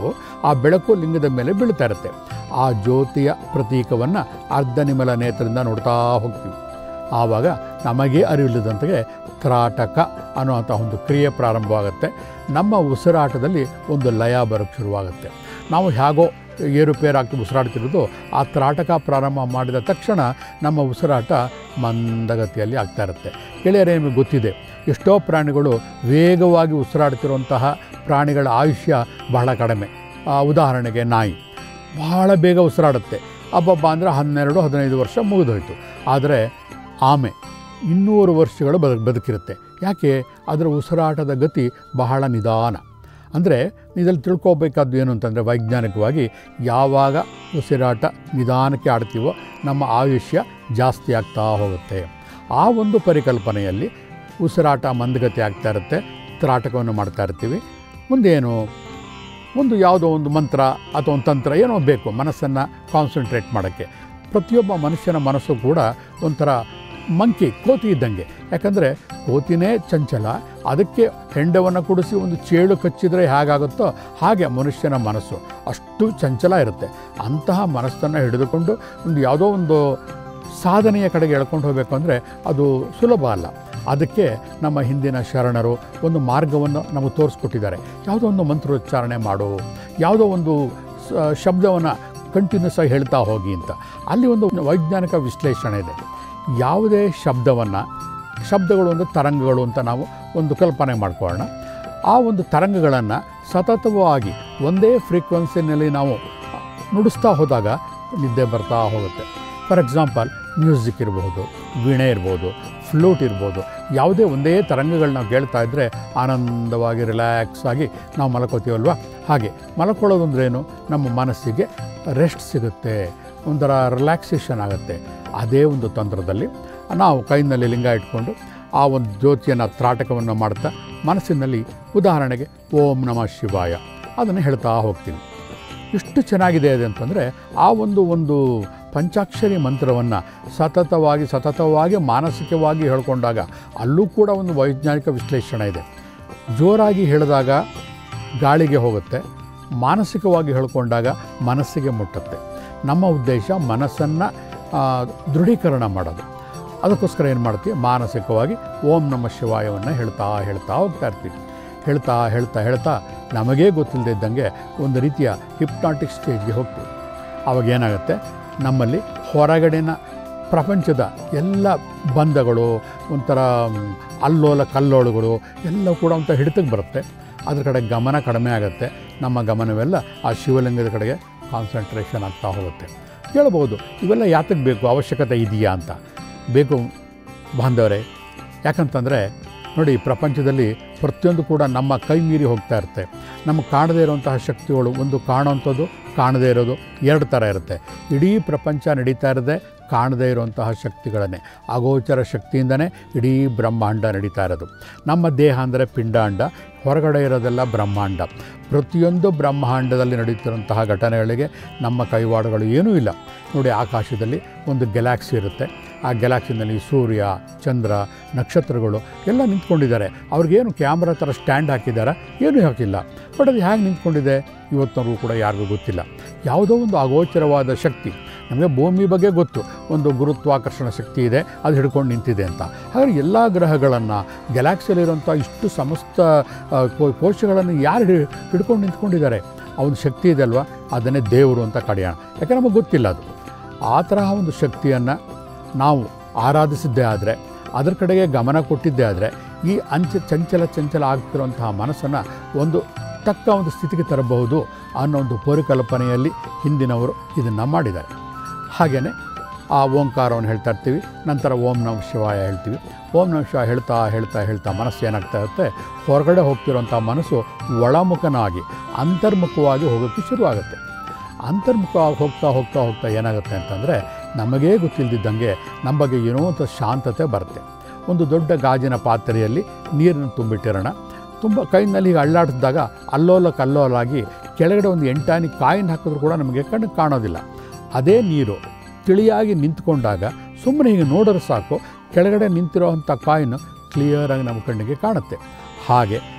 ಆ ಬೆಳಕು ಲಿಂಗದ ಮೇಲೆ ಬೀಳ್ತಾ ಇರುತ್ತೆ. ಆ ಜ್ಯೋತಿಯ ಪ್ರತೀಕವನ್ನು ಅರ್ಧ ನಿಮಲ ನೇತ್ರದಿಂದ ನೋಡ್ತಾ ಹೋಗ್ತೀವಿ. ಆವಾಗ ನಮಗೆ ಅರಿವಿಲ್ಲದಂತೆಯೇ ತ್ರಾಟಕ ಅನ್ನುವಂಥ ಒಂದು ಕ್ರಿಯೆ ಪ್ರಾರಂಭವಾಗುತ್ತೆ. ನಮ್ಮ ಉಸಿರಾಟದಲ್ಲಿ ಒಂದು ಲಯ ಬರೋಕ್ಕೆ ಶುರುವಾಗುತ್ತೆ. ನಾವು ಹೇಗೋ ಏರುಪೇರಾಗ್ತಿ ಉಸಿರಾಡ್ತಿರೋದು ಆ ತ್ರಾಟಕ ಪ್ರಾರಂಭ ಮಾಡಿದ ತಕ್ಷಣ ನಮ್ಮ ಉಸಿರಾಟ ಮಂದಗತಿಯಲ್ಲಿ ಆಗ್ತಾ ಇರುತ್ತೆ. ಗೆಳೆಯರೇ, ನಿಮಗೆ ಗೊತ್ತಿದೆ, ಎಷ್ಟೋ ಪ್ರಾಣಿಗಳು ವೇಗವಾಗಿ ಉಸಿರಾಡ್ತಿರುವಂತಹ ಪ್ರಾಣಿಗಳ ಆಯುಷ್ಯ ಬಹಳ ಕಡಿಮೆ. ಉದಾಹರಣೆಗೆ ನಾಯಿ ಬಹಳ ಬೇಗ ಉಸಿರಾಡುತ್ತೆ. ಅಬ್ಬಬ್ಬ ಅಂದರೆ ಹನ್ನೆರಡು ಹದಿನೈದು ವರ್ಷ ಮುಗಿದೋಯ್ತು. ಆದರೆ ಆಮೆ ಇನ್ನೂರು ವರ್ಷಗಳು ಬದು ಬದುಕಿರುತ್ತೆ. ಯಾಕೆ? ಅದರ ಉಸಿರಾಟದ ಗತಿ ಬಹಳ ನಿಧಾನ. ಅಂದರೆ ಇದರಲ್ಲಿ ತಿಳ್ಕೊಬೇಕಾದ್ದು ಏನು ಅಂತಂದರೆ, ವೈಜ್ಞಾನಿಕವಾಗಿ ಯಾವಾಗ ಉಸಿರಾಟ ನಿಧಾನಕ್ಕೆ ಆಡ್ತೀವೋ ನಮ್ಮ ಆಯುಷ್ಯ ಜಾಸ್ತಿ ಆಗ್ತಾ ಹೋಗುತ್ತೆ. ಆ ಒಂದು ಪರಿಕಲ್ಪನೆಯಲ್ಲಿ ಉಸಿರಾಟ ಮಂದಗತಿ ಆಗ್ತಾ ಇರುತ್ತೆ, ತ್ರಾಟಕವನ್ನು ಮಾಡ್ತಾ ಇರ್ತೀವಿ. ಮುಂದೇನು, ಒಂದು ಯಾವುದೋ ಒಂದು ಮಂತ್ರ ಅಥವಾ ಒಂದು ತಂತ್ರ ಏನೋ ಬೇಕು ಮನಸ್ಸನ್ನು ಕಾನ್ಸಂಟ್ರೇಟ್ ಮಾಡೋಕ್ಕೆ. ಪ್ರತಿಯೊಬ್ಬ ಮನುಷ್ಯನ ಮನಸ್ಸು ಕೂಡ ಒಂಥರ ಮಂಕಿ, ಕೋತಿ ಇದ್ದಂಗೆ. ಯಾಕಂದರೆ ಕೋತಿನೇ ಚಂಚಲ, ಅದಕ್ಕೆ ಹೆಂಡವನ್ನು ಕುಡಿಸಿ ಒಂದು ಚೇಳು ಕಚ್ಚಿದರೆ ಹೇಗಾಗುತ್ತೋ ಹಾಗೆ ಮನುಷ್ಯನ ಮನಸ್ಸು ಅಷ್ಟು ಚಂಚಲ ಇರುತ್ತೆ. ಅಂತಹ ಮನಸ್ಸನ್ನು ಹಿಡಿದುಕೊಂಡು ಒಂದು ಯಾವುದೋ ಒಂದು ಸಾಧನೆಯ ಕಡೆಗೆ ಎಳ್ಕೊಂಡು ಹೋಗಬೇಕು ಅಂದರೆ ಅದು ಸುಲಭ ಅಲ್ಲ. ಅದಕ್ಕೆ ನಮ್ಮ ಹಿಂದಿನ ಶರಣರು ಒಂದು ಮಾರ್ಗವನ್ನು ನಮಗೆ ತೋರಿಸ್ಕೊಟ್ಟಿದ್ದಾರೆ. ಯಾವುದೋ ಒಂದು ಮಂತ್ರೋಚ್ಚಾರಣೆ ಮಾಡು, ಯಾವುದೋ ಒಂದು ಶಬ್ದವನ್ನು ಕಂಟಿನ್ಯೂಸ್ ಆಗಿ ಹೇಳ್ತಾ ಹೋಗಿ ಅಂತ. ಅಲ್ಲಿ ಒಂದು ವೈಜ್ಞಾನಿಕ ವಿಶ್ಲೇಷಣೆ ಇದೆ. ಯಾವುದೇ ಶಬ್ದವನ್ನು, ಶಬ್ದಗಳು ಒಂದು ತರಂಗಗಳು ಅಂತ ನಾವು ಒಂದು ಕಲ್ಪನೆ ಮಾಡ್ಕೊಳ್ಳೋಣ. ಆ ಒಂದು ತರಂಗಗಳನ್ನು ಸತತವಾಗಿ ಒಂದೇ ಫ್ರೀಕ್ವೆನ್ಸಿನಲ್ಲಿ ನಾವು ನುಡಿಸ್ತಾ ಹೋದಾಗ ನಿದ್ದೆ ಬರ್ತಾ ಹೋಗುತ್ತೆ. ಫಾರ್ ಎಕ್ಸಾಂಪಲ್, ಮ್ಯೂಸಿಕ್ ಇರ್ಬೋದು, ವೀಣೆ ಇರ್ಬೋದು, ಫ್ಲೂಟ್ ಇರ್ಬೋದು, ಯಾವುದೇ ಒಂದೇ ತರಂಗಗಳನ್ನ ನಾವು ಕೇಳ್ತಾ ಇದ್ದರೆ ಆನಂದವಾಗಿ ರಿಲ್ಯಾಕ್ಸ್ ಆಗಿ ನಾವು ಮಲ್ಕೋತೀವಲ್ವ. ಹಾಗೆ ಮಲ್ಕೊಳ್ಳೋದಂದ್ರೇನು, ನಮ್ಮ ಮನಸ್ಸಿಗೆ ರೆಸ್ಟ್ ಸಿಗುತ್ತೆ, ಒಂಥರ ರಿಲ್ಯಾಕ್ಸೇಷನ್ ಆಗುತ್ತೆ. ಅದೇ ಒಂದು ತಂತ್ರದಲ್ಲಿ ನಾವು ಕೈನಲ್ಲಿ ಲಿಂಗ ಇಟ್ಕೊಂಡು ಆ ಒಂದು ಜ್ಯೋತಿಯನ್ನು ತ್ರಾಟಕವನ್ನು ಮಾಡ್ತಾ ಮನಸ್ಸಿನಲ್ಲಿ ಉದಾಹರಣೆಗೆ ಓಂ ನಮಃ ಶಿವಾಯ ಅದನ್ನು ಹೇಳ್ತಾ ಹೋಗ್ತೀನಿ. ಎಷ್ಟು ಚೆನ್ನಾಗಿದೆ ಅದು ಅಂತಂದರೆ, ಆ ಒಂದು ಒಂದು ಪಂಚಾಕ್ಷರಿ ಮಂತ್ರವನ್ನು ಸತತವಾಗಿ ಸತತವಾಗಿ ಮಾನಸಿಕವಾಗಿ ಹೇಳ್ಕೊಂಡಾಗ ಅಲ್ಲೂ ಕೂಡ ಒಂದು ವೈಜ್ಞಾನಿಕ ವಿಶ್ಲೇಷಣೆ ಇದೆ. ಜೋರಾಗಿ ಹೇಳಿದಾಗ ಗಾಳಿಗೆ ಹೋಗುತ್ತೆ, ಮಾನಸಿಕವಾಗಿ ಹೇಳ್ಕೊಂಡಾಗ ಮನಸ್ಸಿಗೆ ಮುಟ್ಟುತ್ತೆ. ನಮ್ಮ ಉದ್ದೇಶ ಮನಸ್ಸನ್ನು ದೃಢೀಕರಣ ಮಾಡೋದು. ಅದಕ್ಕೋಸ್ಕರ ಏನು ಮಾಡ್ತೀವಿ, ಮಾನಸಿಕವಾಗಿ ಓಂ ನಮಃ ಶಿವಾಯವನ್ನು ಹೇಳ್ತಾ ಹೇಳ್ತಾ ಹೋಗ್ತಾ ಇರ್ತೀವಿ. ಹೇಳ್ತಾ ಹೇಳ್ತಾ ಹೇಳ್ತಾ ನಮಗೇ ಗೊತ್ತಿಲ್ಲದೆ ಇದ್ದಂಗೆ ಒಂದು ರೀತಿಯ ಹಿಪ್ನಾಟಿಕ್ ಸ್ಟೇಜ್ಗೆ ಹೋಗ್ತೀವಿ. ಆವಾಗ ಏನಾಗುತ್ತೆ, ನಮ್ಮಲ್ಲಿ ಹೊರಗಡೆನ ಪ್ರಪಂಚದ ಎಲ್ಲ ಬಂಧಗಳು, ಒಂಥರ ಅಲ್ಲೋಲ ಕಲ್ಲೋಳುಗಳು ಎಲ್ಲ ಕೂಡ ಒಂಥರ ಹಿಡಿತಕ್ಕೆ ಬರುತ್ತೆ. ಅದ್ರ ಕಡೆ ಗಮನ ಕಡಿಮೆ ಆಗುತ್ತೆ. ನಮ್ಮ ಗಮನವೆಲ್ಲ ಆ ಶಿವಲಿಂಗದ ಕಡೆಗೆ ಕಾನ್ಸಂಟ್ರೇಷನ್ ಆಗ್ತಾ ಹೋಗುತ್ತೆ. ಕೇಳ್ಬೋದು, ಇವೆಲ್ಲ ಯಾತಕ್ಕೆ ಬೇಕು, ಅವಶ್ಯಕತೆ ಇದೆಯಾ ಅಂತ. ಬೇಕು ಬಾಂಧವರೇ. ಯಾಕಂತಂದರೆ ನೋಡಿ, ಪ್ರಪಂಚದಲ್ಲಿ ಪ್ರತಿಯೊಂದು ಕೂಡ ನಮ್ಮ ಕೈ ಮೀರಿ ಹೋಗ್ತಾ ಇರುತ್ತೆ. ನಮಗೆ ಕಾಣದೇ ಇರುವಂತಹ ಶಕ್ತಿಗಳು, ಒಂದು ಕಾಣುವಂಥದ್ದು, ಕಾಣದೇ ಇರೋದು, ಎರಡು ಥರ ಇರುತ್ತೆ. ಇಡೀ ಪ್ರಪಂಚ ನಡೀತಾ ಇರೋದೇ ಕಾಣದೇ ಇರುವಂತಹ ಶಕ್ತಿಗಳನ್ನೇ. ಅಗೋಚರ ಶಕ್ತಿಯಿಂದನೇ ಇಡೀ ಬ್ರಹ್ಮಾಂಡ ನಡೀತಾ ಇರೋದು. ನಮ್ಮ ದೇಹ ಅಂದರೆ ಪಿಂಡಾಂಡ, ಹೊರಗಡೆ ಇರೋದೆಲ್ಲ ಬ್ರಹ್ಮಾಂಡ. ಪ್ರತಿಯೊಂದು ಬ್ರಹ್ಮಾಂಡದಲ್ಲಿ ನಡೀತಿರುವಂತಹ ಘಟನೆಗಳಿಗೆ ನಮ್ಮ ಕೈವಾಡಗಳು ಏನೂ ಇಲ್ಲ. ನೋಡಿ, ಆಕಾಶದಲ್ಲಿ ಒಂದು ಗ್ಯಾಲಾಕ್ಸಿ ಇರುತ್ತೆ. ಆ ಗ್ಯಾಲಾಕ್ಸಿನಲ್ಲಿ ಸೂರ್ಯ, ಚಂದ್ರ, ನಕ್ಷತ್ರಗಳು ಎಲ್ಲ ನಿಂತ್ಕೊಂಡಿದ್ದಾರೆ. ಅವ್ರಿಗೇನು ಕ್ಯಾಮ್ರಾ ಥರ ಸ್ಟ್ಯಾಂಡ್ ಹಾಕಿದ್ದಾರೆ, ಏನೂ ಹಾಕಿಲ್ಲ. ಬಟ್ ಅದು ಹೇಗೆ ನಿಂತ್ಕೊಂಡಿದೆ ಇವತ್ತಿನವರೆಗೂ ಕೂಡ ಯಾರಿಗೂ ಗೊತ್ತಿಲ್ಲ. ಯಾವುದೋ ಒಂದು ಅಗೋಚರವಾದ ಶಕ್ತಿ. ನಮಗೆ ಭೂಮಿ ಬಗ್ಗೆ ಗೊತ್ತು, ಒಂದು ಗುರುತ್ವಾಕರ್ಷಣ ಶಕ್ತಿ ಇದೆ, ಅದು ಹಿಡ್ಕೊಂಡು ನಿಂತಿದೆ ಅಂತ. ಹಾಗಾಗಿ ಎಲ್ಲ ಗ್ರಹಗಳನ್ನು, ಗ್ಯಾಲಾಕ್ಸಿಯಲ್ಲಿರುವಂಥ ಇಷ್ಟು ಸಮಸ್ತ ಕೋಶಗಳನ್ನು ಯಾರು ಹಿಡ್ಕೊಂಡು ನಿಂತ್ಕೊಂಡಿದ್ದಾರೆ? ಆ ಒಂದು ಶಕ್ತಿ ಇದೆ ಅಲ್ವಾ, ಅದನ್ನೇ ದೇವರು ಅಂತ ಕರೆಯೋಣ. ಯಾಕೆ ನಮಗೆ ಗೊತ್ತಿಲ್ಲ ಅದು. ಆ ತರಹ ಒಂದು ಶಕ್ತಿಯನ್ನು ನಾವು ಆರಾಧಿಸಿದ್ದೇ ಆದರೆ, ಅದರ ಕಡೆಗೆ ಗಮನ ಕೊಟ್ಟಿದ್ದೇ ಆದರೆ, ಈ ಅಂಚ ಚಂಚಲ ಚಂಚಲ ಆಗ್ತಿರುವಂತಹ ಮನಸ್ಸನ್ನು ಒಂದು ತಕ್ಕ ಒಂದು ಸ್ಥಿತಿಗೆ ತರಬಹುದು ಅನ್ನೋ ಒಂದು ಪರಿಕಲ್ಪನೆಯಲ್ಲಿ ಹಿಂದಿನವರು ಇದನ್ನು ಮಾಡಿದ್ದಾರೆ. ಹಾಗೆಯೇ ಆ ಓಂಕಾರವನ್ನು ಹೇಳ್ತಾ ಇರ್ತೀವಿ, ನಂತರ ಓಂ ನಮಃ ಶಿವಾಯ ಹೇಳ್ತೀವಿ. ಓಂ ನಮಃ ಶಿವಾಯ ಹೇಳ್ತಾ ಹೇಳ್ತಾ ಹೇಳ್ತಾ ಮನಸ್ಸು ಏನಾಗ್ತಾ ಇರುತ್ತೆ, ಹೊರಗಡೆ ಹೋಗ್ತಿರೋಂಥ ಮನಸ್ಸು ಒಳಮುಖನಾಗಿ ಅಂತರ್ಮುಖವಾಗಿ ಹೋಗೋಕ್ಕೆ ಶುರುವಾಗುತ್ತೆ. ಅಂತರ್ಮುಖವಾಗಿ ಹೋಗ್ತಾ ಹೋಗ್ತಾ ಹೋಗ್ತಾ ಏನಾಗುತ್ತೆ ಅಂತಂದರೆ, ನಮಗೇ ಗೊತ್ತಿಲ್ಲದಿದ್ದಂಗೆ ನಮ್ಮ ಬಗ್ಗೆ ಏನೋ ಒಂದು ಶಾಂತತೆ ಬರುತ್ತೆ. ಒಂದು ದೊಡ್ಡ ಗಾಜಿನ ಪಾತ್ರೆಯಲ್ಲಿ ನೀರನ್ನು ತುಂಬಿಟ್ಟಿರೋಣ, ತುಂಬ ಕೈನಲ್ಲಿ ಹೀಗೆ ಅಳ್ಳಾಡಿಸಿದಾಗ ಅಲ್ಲೋಲ ಕಲ್ಲೋಲಾಗಿ ಕೆಳಗಡೆ ಒಂದು ಎಂಟಾಣಿ ಕಾಯಿನ ಹಾಕಿದ್ರೂ ಕೂಡ ನಮಗೆ ಕಣ್ಣು ಕಾಣೋದಿಲ್ಲ. ಅದೇ ನೀರು ತಿಳಿಯಾಗಿ ನಿಂತ್ಕೊಂಡಾಗ ಸುಮ್ಮನೆ ಹೀಗೆ ನೋಡಿದ್ರೆ ಸಾಕು, ಕೆಳಗಡೆ ನಿಂತಿರೋವಂಥ ಕಾಯಿನು ಕ್ಲಿಯರಾಗಿ ನಮ್ಮ ಕಣ್ಣಿಗೆ ಕಾಣುತ್ತೆ. ಹಾಗೆ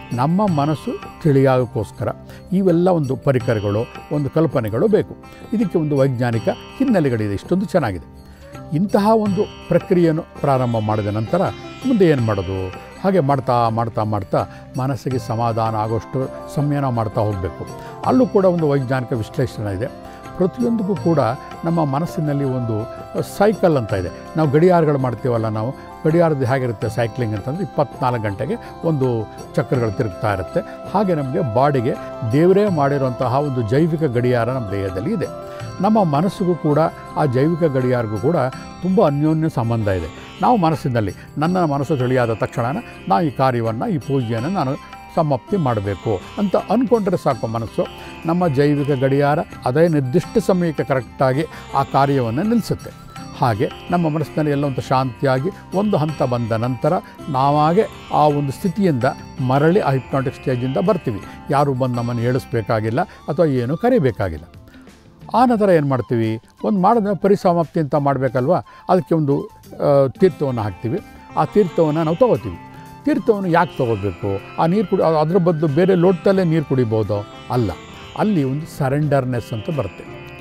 ನಮ್ಮ ಮನಸ್ಸು ತಿಳಿಯಾಗೋಕ್ಕೋಸ್ಕರ ಇವೆಲ್ಲ ಒಂದು ಪರಿಕರಗಳು, ಒಂದು ಕಲ್ಪನೆಗಳು ಬೇಕು. ಇದಕ್ಕೆ ಒಂದು ವೈಜ್ಞಾನಿಕ ಹಿನ್ನೆಲೆಗಳಿದೆ. ಇಷ್ಟೊಂದು ಚೆನ್ನಾಗಿದೆ. ಇಂತಹ ಒಂದು ಪ್ರಕ್ರಿಯೆಯನ್ನು ಪ್ರಾರಂಭ ಮಾಡಿದ ನಂತರ ಮುಂದೆ ಏನು ಮಾಡೋದು? ಹಾಗೆ ಮಾಡ್ತಾ ಮಾಡ್ತಾ ಮಾಡ್ತಾ ಮನಸ್ಸಿಗೆ ಸಮಾಧಾನ ಆಗೋಷ್ಟು ಸಂಯಮ ಮಾಡ್ತಾ ಹೋಗಬೇಕು. ಅಲ್ಲೂ ಕೂಡ ಒಂದು ವೈಜ್ಞಾನಿಕ ವಿಶ್ಲೇಷಣೆ ಇದೆ. ಪ್ರತಿಯೊಂದಕ್ಕೂ ಕೂಡ ನಮ್ಮ ಮನಸ್ಸಿನಲ್ಲಿ ಒಂದು ಸೈಕಲ್ ಅಂತ ಇದೆ. ನಾವು ಗಡಿಯಾರಗಳು ಮಾಡ್ತೀವಲ್ಲ, ನಾವು ಗಡಿಯಾರದ ಹೇಗಿರುತ್ತೆ ಸೈಕ್ಲಿಂಗ್ ಅಂತಂದರೆ ಇಪ್ಪತ್ನಾಲ್ಕು ಗಂಟೆಗೆ ಒಂದು ಚಕ್ರಗಳು ತಿರುಗ್ತಾ ಇರುತ್ತೆ. ಹಾಗೆ ನಮಗೆ ಬಾಡಿಗೆ ದೇವರೇ ಮಾಡಿರುವಂತಹ ಒಂದು ಜೈವಿಕ ಗಡಿಯಾರ ನಮ್ಮ ದೇಹದಲ್ಲಿ ಇದೆ. ನಮ್ಮ ಮನಸ್ಸಿಗೂ ಕೂಡ ಆ ಜೈವಿಕ ಗಡಿಯಾರಿಗೂ ಕೂಡ ತುಂಬ ಅನ್ಯೋನ್ಯ ಸಂಬಂಧ ಇದೆ. ನಾವು ಮನಸ್ಸಿನಲ್ಲಿ ನನ್ನ ಮನಸ್ಸು ತಿಳಿಯಾದ ತಕ್ಷಣ ನಾನು ಈ ಕಾರ್ಯವನ್ನು, ಈ ಪೂಜೆಯನ್ನು ನಾನು ಸಮಾಪ್ತಿ ಮಾಡಬೇಕು ಅಂತ ಅಂದ್ಕೊಂಡ್ರೆ ಸಾಕು. ಮನಸ್ಸು ನಮ್ಮ ಜೈವಿಕ ಗಡಿಯಾರ ಅದೇ ನಿರ್ದಿಷ್ಟ ಸಮಯಕ್ಕೆ ಕರೆಕ್ಟಾಗಿ ಆ ಕಾರ್ಯವನ್ನು ನಿಲ್ಲಿಸುತ್ತೆ. ಹಾಗೆ ನಮ್ಮ ಮನಸ್ಸಿನಲ್ಲಿ ಎಲ್ಲ ಒಂದು ಶಾಂತಿಯಾಗಿ ಒಂದು ಹಂತ ಬಂದ ನಂತರ ನಾವಾಗೆ ಆ ಒಂದು ಸ್ಥಿತಿಯಿಂದ ಮರಳಿ ಆ ಹಿಪ್ನಾಟಿಕ್ ಸ್ಟೇಜಿಂದ ಬರ್ತೀವಿ. ಯಾರು ಬಂದು ನಮ್ಮನ್ನು ಹೇಳಿಸ್ಬೇಕಾಗಿಲ್ಲ ಅಥವಾ ಏನು ಕರಿಬೇಕಾಗಿಲ್ಲ. ಆ ನಂತರ ಏನು ಮಾಡ್ತೀವಿ? ಒಂದು ಮಾಡಿದ ಪರಿಸಮಾಪ್ತಿ ಅಂತ ಮಾಡಬೇಕಲ್ವ, ಅದಕ್ಕೆ ಒಂದು ತೀರ್ಥವನ್ನು ಹಾಕ್ತೀವಿ. ಆ ತೀರ್ಥವನ್ನು ನಾವು ತೊಗೋತೀವಿ. ತೀರ್ಥವನ್ನು ಯಾಕೆ ತೊಗೋಬೇಕು? ಆ ನೀರು ಕುಡಿ ಅದರ ಬದಲು ಬೇರೆ ಲೋಟದಲ್ಲೇ ನೀರು ಕುಡಿಬೋದು? ಅಲ್ಲ, ಅಲ್ಲಿ ಒಂದು ಸರೆಂಡರ್ನೆಸ್ ಅಂತ ಬರುತ್ತೆ.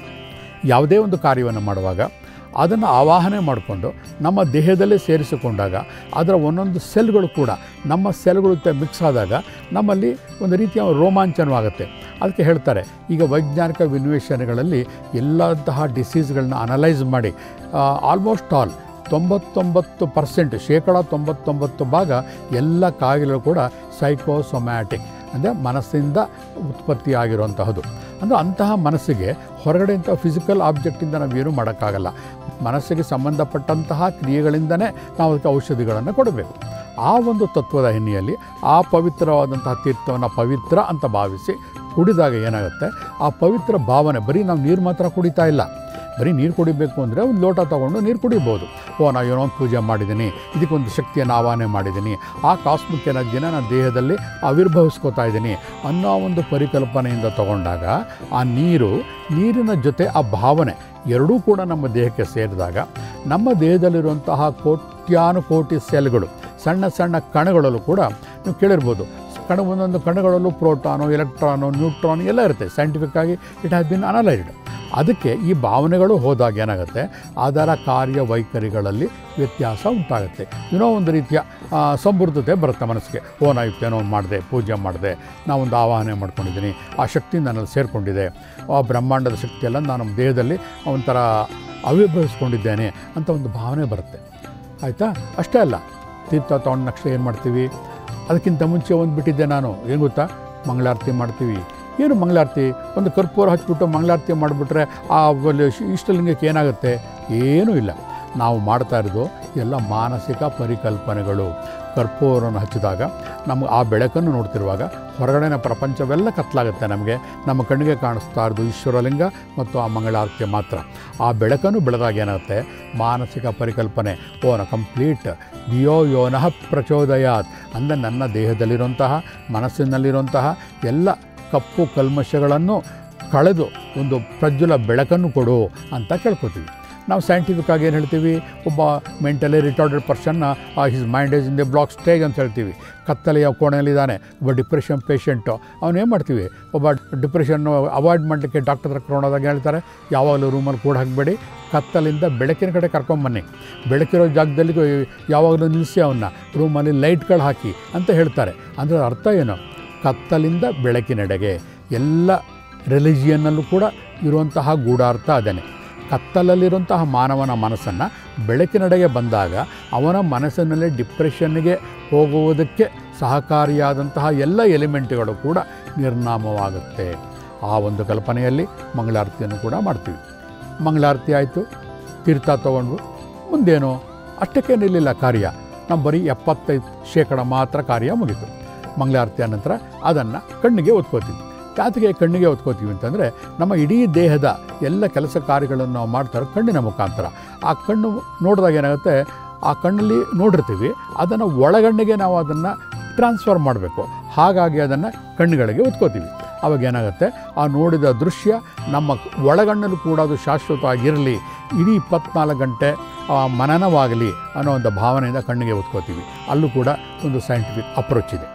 ಯಾವುದೇ ಒಂದು ಕಾರ್ಯವನ್ನು ಮಾಡುವಾಗ ಅದನ್ನು ಆವಾಹನೆ ಮಾಡಿಕೊಂಡು ನಮ್ಮ ದೇಹದಲ್ಲೇ ಸೇರಿಸಿಕೊಂಡಾಗ ಅದರ ಒಂದೊಂದು ಸೆಲ್ಗಳು ಕೂಡ ನಮ್ಮ ಸೆಲ್ಗಳ ಜೊತೆ ಮಿಕ್ಸ್ ಆದಾಗ ನಮ್ಮಲ್ಲಿ ಒಂದು ರೀತಿಯ ರೋಮಾಂಚನವಾಗುತ್ತೆ. ಅದಕ್ಕೆ ಹೇಳ್ತಾರೆ, ಈಗ ವೈಜ್ಞಾನಿಕ ವಿನ್ವೇಷಣೆಗಳಲ್ಲಿ ಎಲ್ಲಂತಹ ಡಿಸೀಸ್ಗಳನ್ನ ಅನಲೈಸ್ ಮಾಡಿ ಆಲ್ಮೋಸ್ಟ್ ಆಲ್ ತೊಂಬತ್ತೊಂಬತ್ತು ಪರ್ಸೆಂಟ್ ಶೇಕಡ ತೊಂಬತ್ತೊಂಬತ್ತು ಭಾಗ ಎಲ್ಲ ಕಾಯಿಲೆಗಳು ಕೂಡ ಸೈಕೋಸೊಮ್ಯಾಟಿಕ್ ಅಂದರೆ ಮನಸ್ಸಿಂದ ಉತ್ಪತ್ತಿಯಾಗಿರುವಂತಹದ್ದು. ಅಂದರೆ ಅಂತಹ ಮನಸ್ಸಿಗೆ ಹೊರಗಡೆಯಿಂದ ಫಿಸಿಕಲ್ ಆಬ್ಜೆಕ್ಟಿಂದ ನಾವೇನು ಮಾಡೋಕ್ಕಾಗಲ್ಲ. ಮನಸ್ಸಿಗೆ ಸಂಬಂಧಪಟ್ಟಂತಹ ಕ್ರಿಯೆಗಳಿಂದನೇ ನಾವು ಅದಕ್ಕೆ ಔಷಧಿಗಳನ್ನು ಕೊಡಬೇಕು. ಆ ಒಂದು ತತ್ವದ ಹಿನ್ನೆಲೆಯಲ್ಲಿ ಆ ಪವಿತ್ರವಾದಂತಹ ತೀರ್ಥವನ್ನು ಪವಿತ್ರ ಅಂತ ಭಾವಿಸಿ ಕುಡಿದಾಗ ಏನಾಗುತ್ತೆ, ಆ ಪವಿತ್ರ ಭಾವನೆ ಬರೀ ನಾವು ನೀರು ಮಾತ್ರ ಕುಡಿತಾ ಇಲ್ಲ. ಬರೀ ನೀರು ಕುಡಿಬೇಕು ಅಂದರೆ ಒಂದು ಲೋಟ ತೊಗೊಂಡು ನೀರು ಕುಡಿಬೋದು. ಓ, ನಾವು ಏನೋ ಒಂದು ಪೂಜೆ ಮಾಡಿದ್ದೀನಿ, ಇದಕ್ಕೊಂದು ಶಕ್ತಿಯನ್ನು ಆವಾಹನೆ ಮಾಡಿದ್ದೀನಿ, ಆ ಕಾಸ್ಮಿಕ್ ಎನರ್ಜಿನ ನಾನು ದೇಹದಲ್ಲಿ ಆವಿರ್ಭವಿಸ್ಕೋತಾ ಇದ್ದೀನಿ ಅನ್ನೋ ಒಂದು ಪರಿಕಲ್ಪನೆಯಿಂದ ತಗೊಂಡಾಗ ಆ ನೀರು ನೀರಿನ ಜೊತೆ ಆ ಭಾವನೆ ಎರಡೂ ಕೂಡ ನಮ್ಮ ದೇಹಕ್ಕೆ ಸೇರಿದಾಗ ನಮ್ಮ ದೇಹದಲ್ಲಿರುವಂತಹ ಕೋಟ್ಯಾನುಕೋಟಿ ಸೆಲ್ಗಳು, ಸಣ್ಣ ಸಣ್ಣ ಕಣಗಳಲ್ಲೂ ಕೂಡ ನೀವು ಕೇಳಿರ್ಬೋದು, ಕಣ ಒಂದೊಂದು ಕಣಗಳಲ್ಲೂ ಪ್ರೋಟಾನು, ಎಲೆಕ್ಟ್ರಾನು, ನ್ಯೂಟ್ರಾನ್ ಎಲ್ಲ ಇರುತ್ತೆ. ಸೈಂಟಿಫಿಕ್ ಆಗಿ ಇಟ್ ಹ್ಯಾಸ್ ಬಿನ್ ಅನಲೈಸ್ಡ್. ಅದಕ್ಕೆ ಈ ಭಾವನೆಗಳು ಹೋದಾಗ ಏನಾಗುತ್ತೆ, ಅದರ ಕಾರ್ಯವೈಖರಿಗಳಲ್ಲಿ ವ್ಯತ್ಯಾಸ ಉಂಟಾಗುತ್ತೆ. ಏನೋ ಒಂದು ರೀತಿಯ ಸಮೃದ್ಧತೆ ಬರುತ್ತೆ ಮನಸ್ಸಿಗೆ. ಓ, ನಾ ಇವತ್ತೇನೋ ಒಂದು ಮಾಡಿದೆ, ಪೂಜೆ ಮಾಡಿದೆ, ನಾವೊಂದು ಆವಾಹನೆ ಮಾಡ್ಕೊಂಡಿದ್ದೀನಿ, ಆ ಶಕ್ತಿ ನನ್ನಲ್ಲಿ ಸೇರಿಕೊಂಡಿದೆ, ಆ ಬ್ರಹ್ಮಾಂಡದ ಶಕ್ತಿಯೆಲ್ಲ ನಾನು ನಮ್ಮ ದೇಹದಲ್ಲಿ ಒಂಥರ ಆವಿರ್ಭವಿಸ್ಕೊಂಡಿದ್ದೇನೆ ಅಂತ ಒಂದು ಭಾವನೆ ಬರುತ್ತೆ. ಆಯಿತಾ? ಅಷ್ಟೇ ಅಲ್ಲ, ತೀರ್ಥ ತಗೊಂಡ ತಕ್ಷಣ ಏನು ಮಾಡ್ತೀವಿ? ಅದಕ್ಕಿಂತ ಮುಂಚೆ ಒಂದು ಬಿಟ್ಟಿದ್ದೆ ನಾನು, ಏನು ಗೊತ್ತಾ? ಮಂಗಳಾರತಿ ಮಾಡ್ತೀವಿ. ಏನು ಮಂಗಳಾರತಿ? ಒಂದು ಕರ್ಪೂರ ಹಚ್ಬಿಟ್ಟು ಮಂಗಳಾರತಿ ಮಾಡಿಬಿಟ್ರೆ ಆ ಇಷ್ಟಲಿಂಗಕ್ಕೆ ಏನಾಗುತ್ತೆ? ಏನೂ ಇಲ್ಲ. ನಾವು ಮಾಡ್ತಾ ಇರೋದು ಎಲ್ಲ ಮಾನಸಿಕ ಪರಿಕಲ್ಪನೆಗಳು. ಕರ್ಪೂರವನ್ನು ಹಚ್ಚಿದಾಗ ನಮಗೆ ಆ ಬೆಳಕನ್ನು ನೋಡ್ತಿರುವಾಗ ಹೊರಗಡೆನ ಪ್ರಪಂಚವೆಲ್ಲ ಕತ್ತಲಾಗುತ್ತೆ. ನಮಗೆ ನಮ್ಮ ಕಣ್ಣಿಗೆ ಕಾಣಿಸ್ತಾ ಇರೋದು ಈಶ್ವರಲಿಂಗ ಮತ್ತು ಆ ಮಂಗಳಾರತಿ ಮಾತ್ರ. ಆ ಬೆಳಕನ್ನು ಬೆಳೆದಾಗ ಏನಾಗುತ್ತೆ, ಮಾನಸಿಕ ಪರಿಕಲ್ಪನೆ ಓನ ಕಂಪ್ಲೀಟ್ ಧಿಯೋ ಯೋನಃ ಪ್ರಚೋದಯಾತ್ ಅಂದರೆ ನನ್ನ ದೇಹದಲ್ಲಿರುವಂತಹ ಮನಸ್ಸಿನಲ್ಲಿರುವಂತಹ ಎಲ್ಲ ಕಪ್ಪು ಕಲ್ಮಶಗಳನ್ನು ಕಳೆದು ಒಂದು ಪ್ರಜ್ವಲ ಬೆಳಕನ್ನು ಕೊಡು ಅಂತ ಕೇಳ್ಕೊತೀವಿ. ನಾವು ಸೈಂಟಿಫಿಕ್ ಆಗಿ ಏನು ಹೇಳ್ತೀವಿ? ಒಬ್ಬ ಮೆಂಟಲಿ ರಿಟಾರ್ಡೆಡ್ ಪರ್ಸನ್ನ his mind is in the block stage ಅಂತ ಹೇಳ್ತೀವಿ. ಕತ್ತಲೆಯ ಕೋಣೆಯಲ್ಲಿದ್ದಾನೆ ಒಬ್ಬ ಡಿಪ್ರೆಷನ್ ಪೇಷೆಂಟು. ಅವನೇನು ಮಾಡ್ತೀವಿ? ಒಬ್ಬ ಡಿಪ್ರೆಷನ್ನು ಅವಾಯ್ಡ್ ಮಾಡಲಿಕ್ಕೆ ಡಾಕ್ಟರ್ ಹತ್ರ ಕರ್ಕೊಂಡೋದಾಗ ಹೇಳ್ತಾರೆ, ಯಾವಾಗಲೂ ರೂಮಲ್ಲಿ ಕೂಡ ಹಾಕಬೇಡಿ, ಕತ್ತಲಿಂದ ಬೆಳಕಿನ ಕಡೆ ಕರ್ಕೊಂಬನ್ನಿ, ಬೆಳಕಿರೋ ಜಾಗದಲ್ಲಿ ಯಾವಾಗಲೂ ನಿಲ್ಲಿಸಿ ಅವನ್ನ, ರೂಮಲ್ಲಿ ಲೈಟ್ಗಳು ಹಾಕಿ ಅಂತ ಹೇಳ್ತಾರೆ. ಅಂದರೆ ಅರ್ಥ ಏನು? ಕತ್ತಲಿಂದ ಬೆಳಕಿನೆಡೆಗೆ. ಎಲ್ಲ ರಿಲಿಜಿಯನ್ನಲ್ಲೂ ಕೂಡ ಇರುವಂತಹ ಗೂಢಾರ್ಥ ಅದೇನೆ. ಕತ್ತಲಲ್ಲಿರುವಂತಹ ಮಾನವನ ಮನಸ್ಸನ್ನು ಬೆಳಕಿನೆಡೆಗೆ ಬಂದಾಗ ಅವನ ಮನಸ್ಸಿನಲ್ಲಿ ಡಿಪ್ರೆಷನ್ಗೆ ಹೋಗುವುದಕ್ಕೆ ಸಹಕಾರಿಯಾದಂತಹ ಎಲ್ಲ ಎಲಿಮೆಂಟ್ಗಳು ಕೂಡ ನಿರ್ನಾಮವಾಗುತ್ತೆ. ಆ ಒಂದು ಕಲ್ಪನೆಯಲ್ಲಿ ಮಂಗಳಾರತಿಯನ್ನು ಕೂಡ ಮಾಡ್ತೀವಿ. ಮಂಗಳಾರತಿ ಆಯಿತು, ತೀರ್ಥ ತೊಗೊಂಡು ಮುಂದೇನು ಅಷ್ಟಕ್ಕೆ ನಿಲ್ಲಿಲ್ಲ ಕಾರ್ಯ. ನಮ್ಮ ಬರೀ ಎಪ್ಪತ್ತೈದು ಶೇಕಡ ಮಾತ್ರ ಕಾರ್ಯ ಮುಗೀತು. ಮಂಗಳಾರತಿಯ ನಂತರ ಅದನ್ನು ಕಣ್ಣಿಗೆ ಒತ್ಕೋತೀವಿ. ಯಾತಿಗೆ ಕಣ್ಣಿಗೆ ಒತ್ಕೋತೀವಿ ಅಂತಂದರೆ, ನಮ್ಮ ಇಡೀ ದೇಹದ ಎಲ್ಲ ಕೆಲಸ ಕಾರ್ಯಗಳನ್ನು ನಾವು ಮಾಡ್ತಾರೆ ಕಣ್ಣಿನ ಮುಖಾಂತರ. ಆ ಕಣ್ಣು ನೋಡಿದಾಗ ಏನಾಗುತ್ತೆ, ಆ ಕಣ್ಣಲ್ಲಿ ನೋಡಿರ್ತೀವಿ, ಅದನ್ನು ಒಳಗಣ್ಣಿಗೆ ನಾವು ಅದನ್ನು ಟ್ರಾನ್ಸ್ಫರ್ ಮಾಡಬೇಕು. ಹಾಗಾಗಿ ಅದನ್ನು ಕಣ್ಣುಗಳಿಗೆ ಒತ್ಕೋತೀವಿ. ಆವಾಗ ಏನಾಗುತ್ತೆ, ಆ ನೋಡಿದ ದೃಶ್ಯ ನಮ್ಮ ಒಳಗಣ್ಣಲ್ಲೂ ಕೂಡ ಅದು ಶಾಶ್ವತವಾಗಿರಲಿ, ಇಡೀ ಇಪ್ಪತ್ನಾಲ್ಕು ಗಂಟೆ ಮನನವಾಗಲಿ ಅನ್ನೋ ಒಂದು ಭಾವನೆಯಿಂದ ಕಣ್ಣಿಗೆ ಒತ್ಕೋತೀವಿ. ಅಲ್ಲೂ ಕೂಡ ಒಂದು ಸೈಂಟಿಫಿಕ್ ಅಪ್ರೋಚ್ ಇದೆ.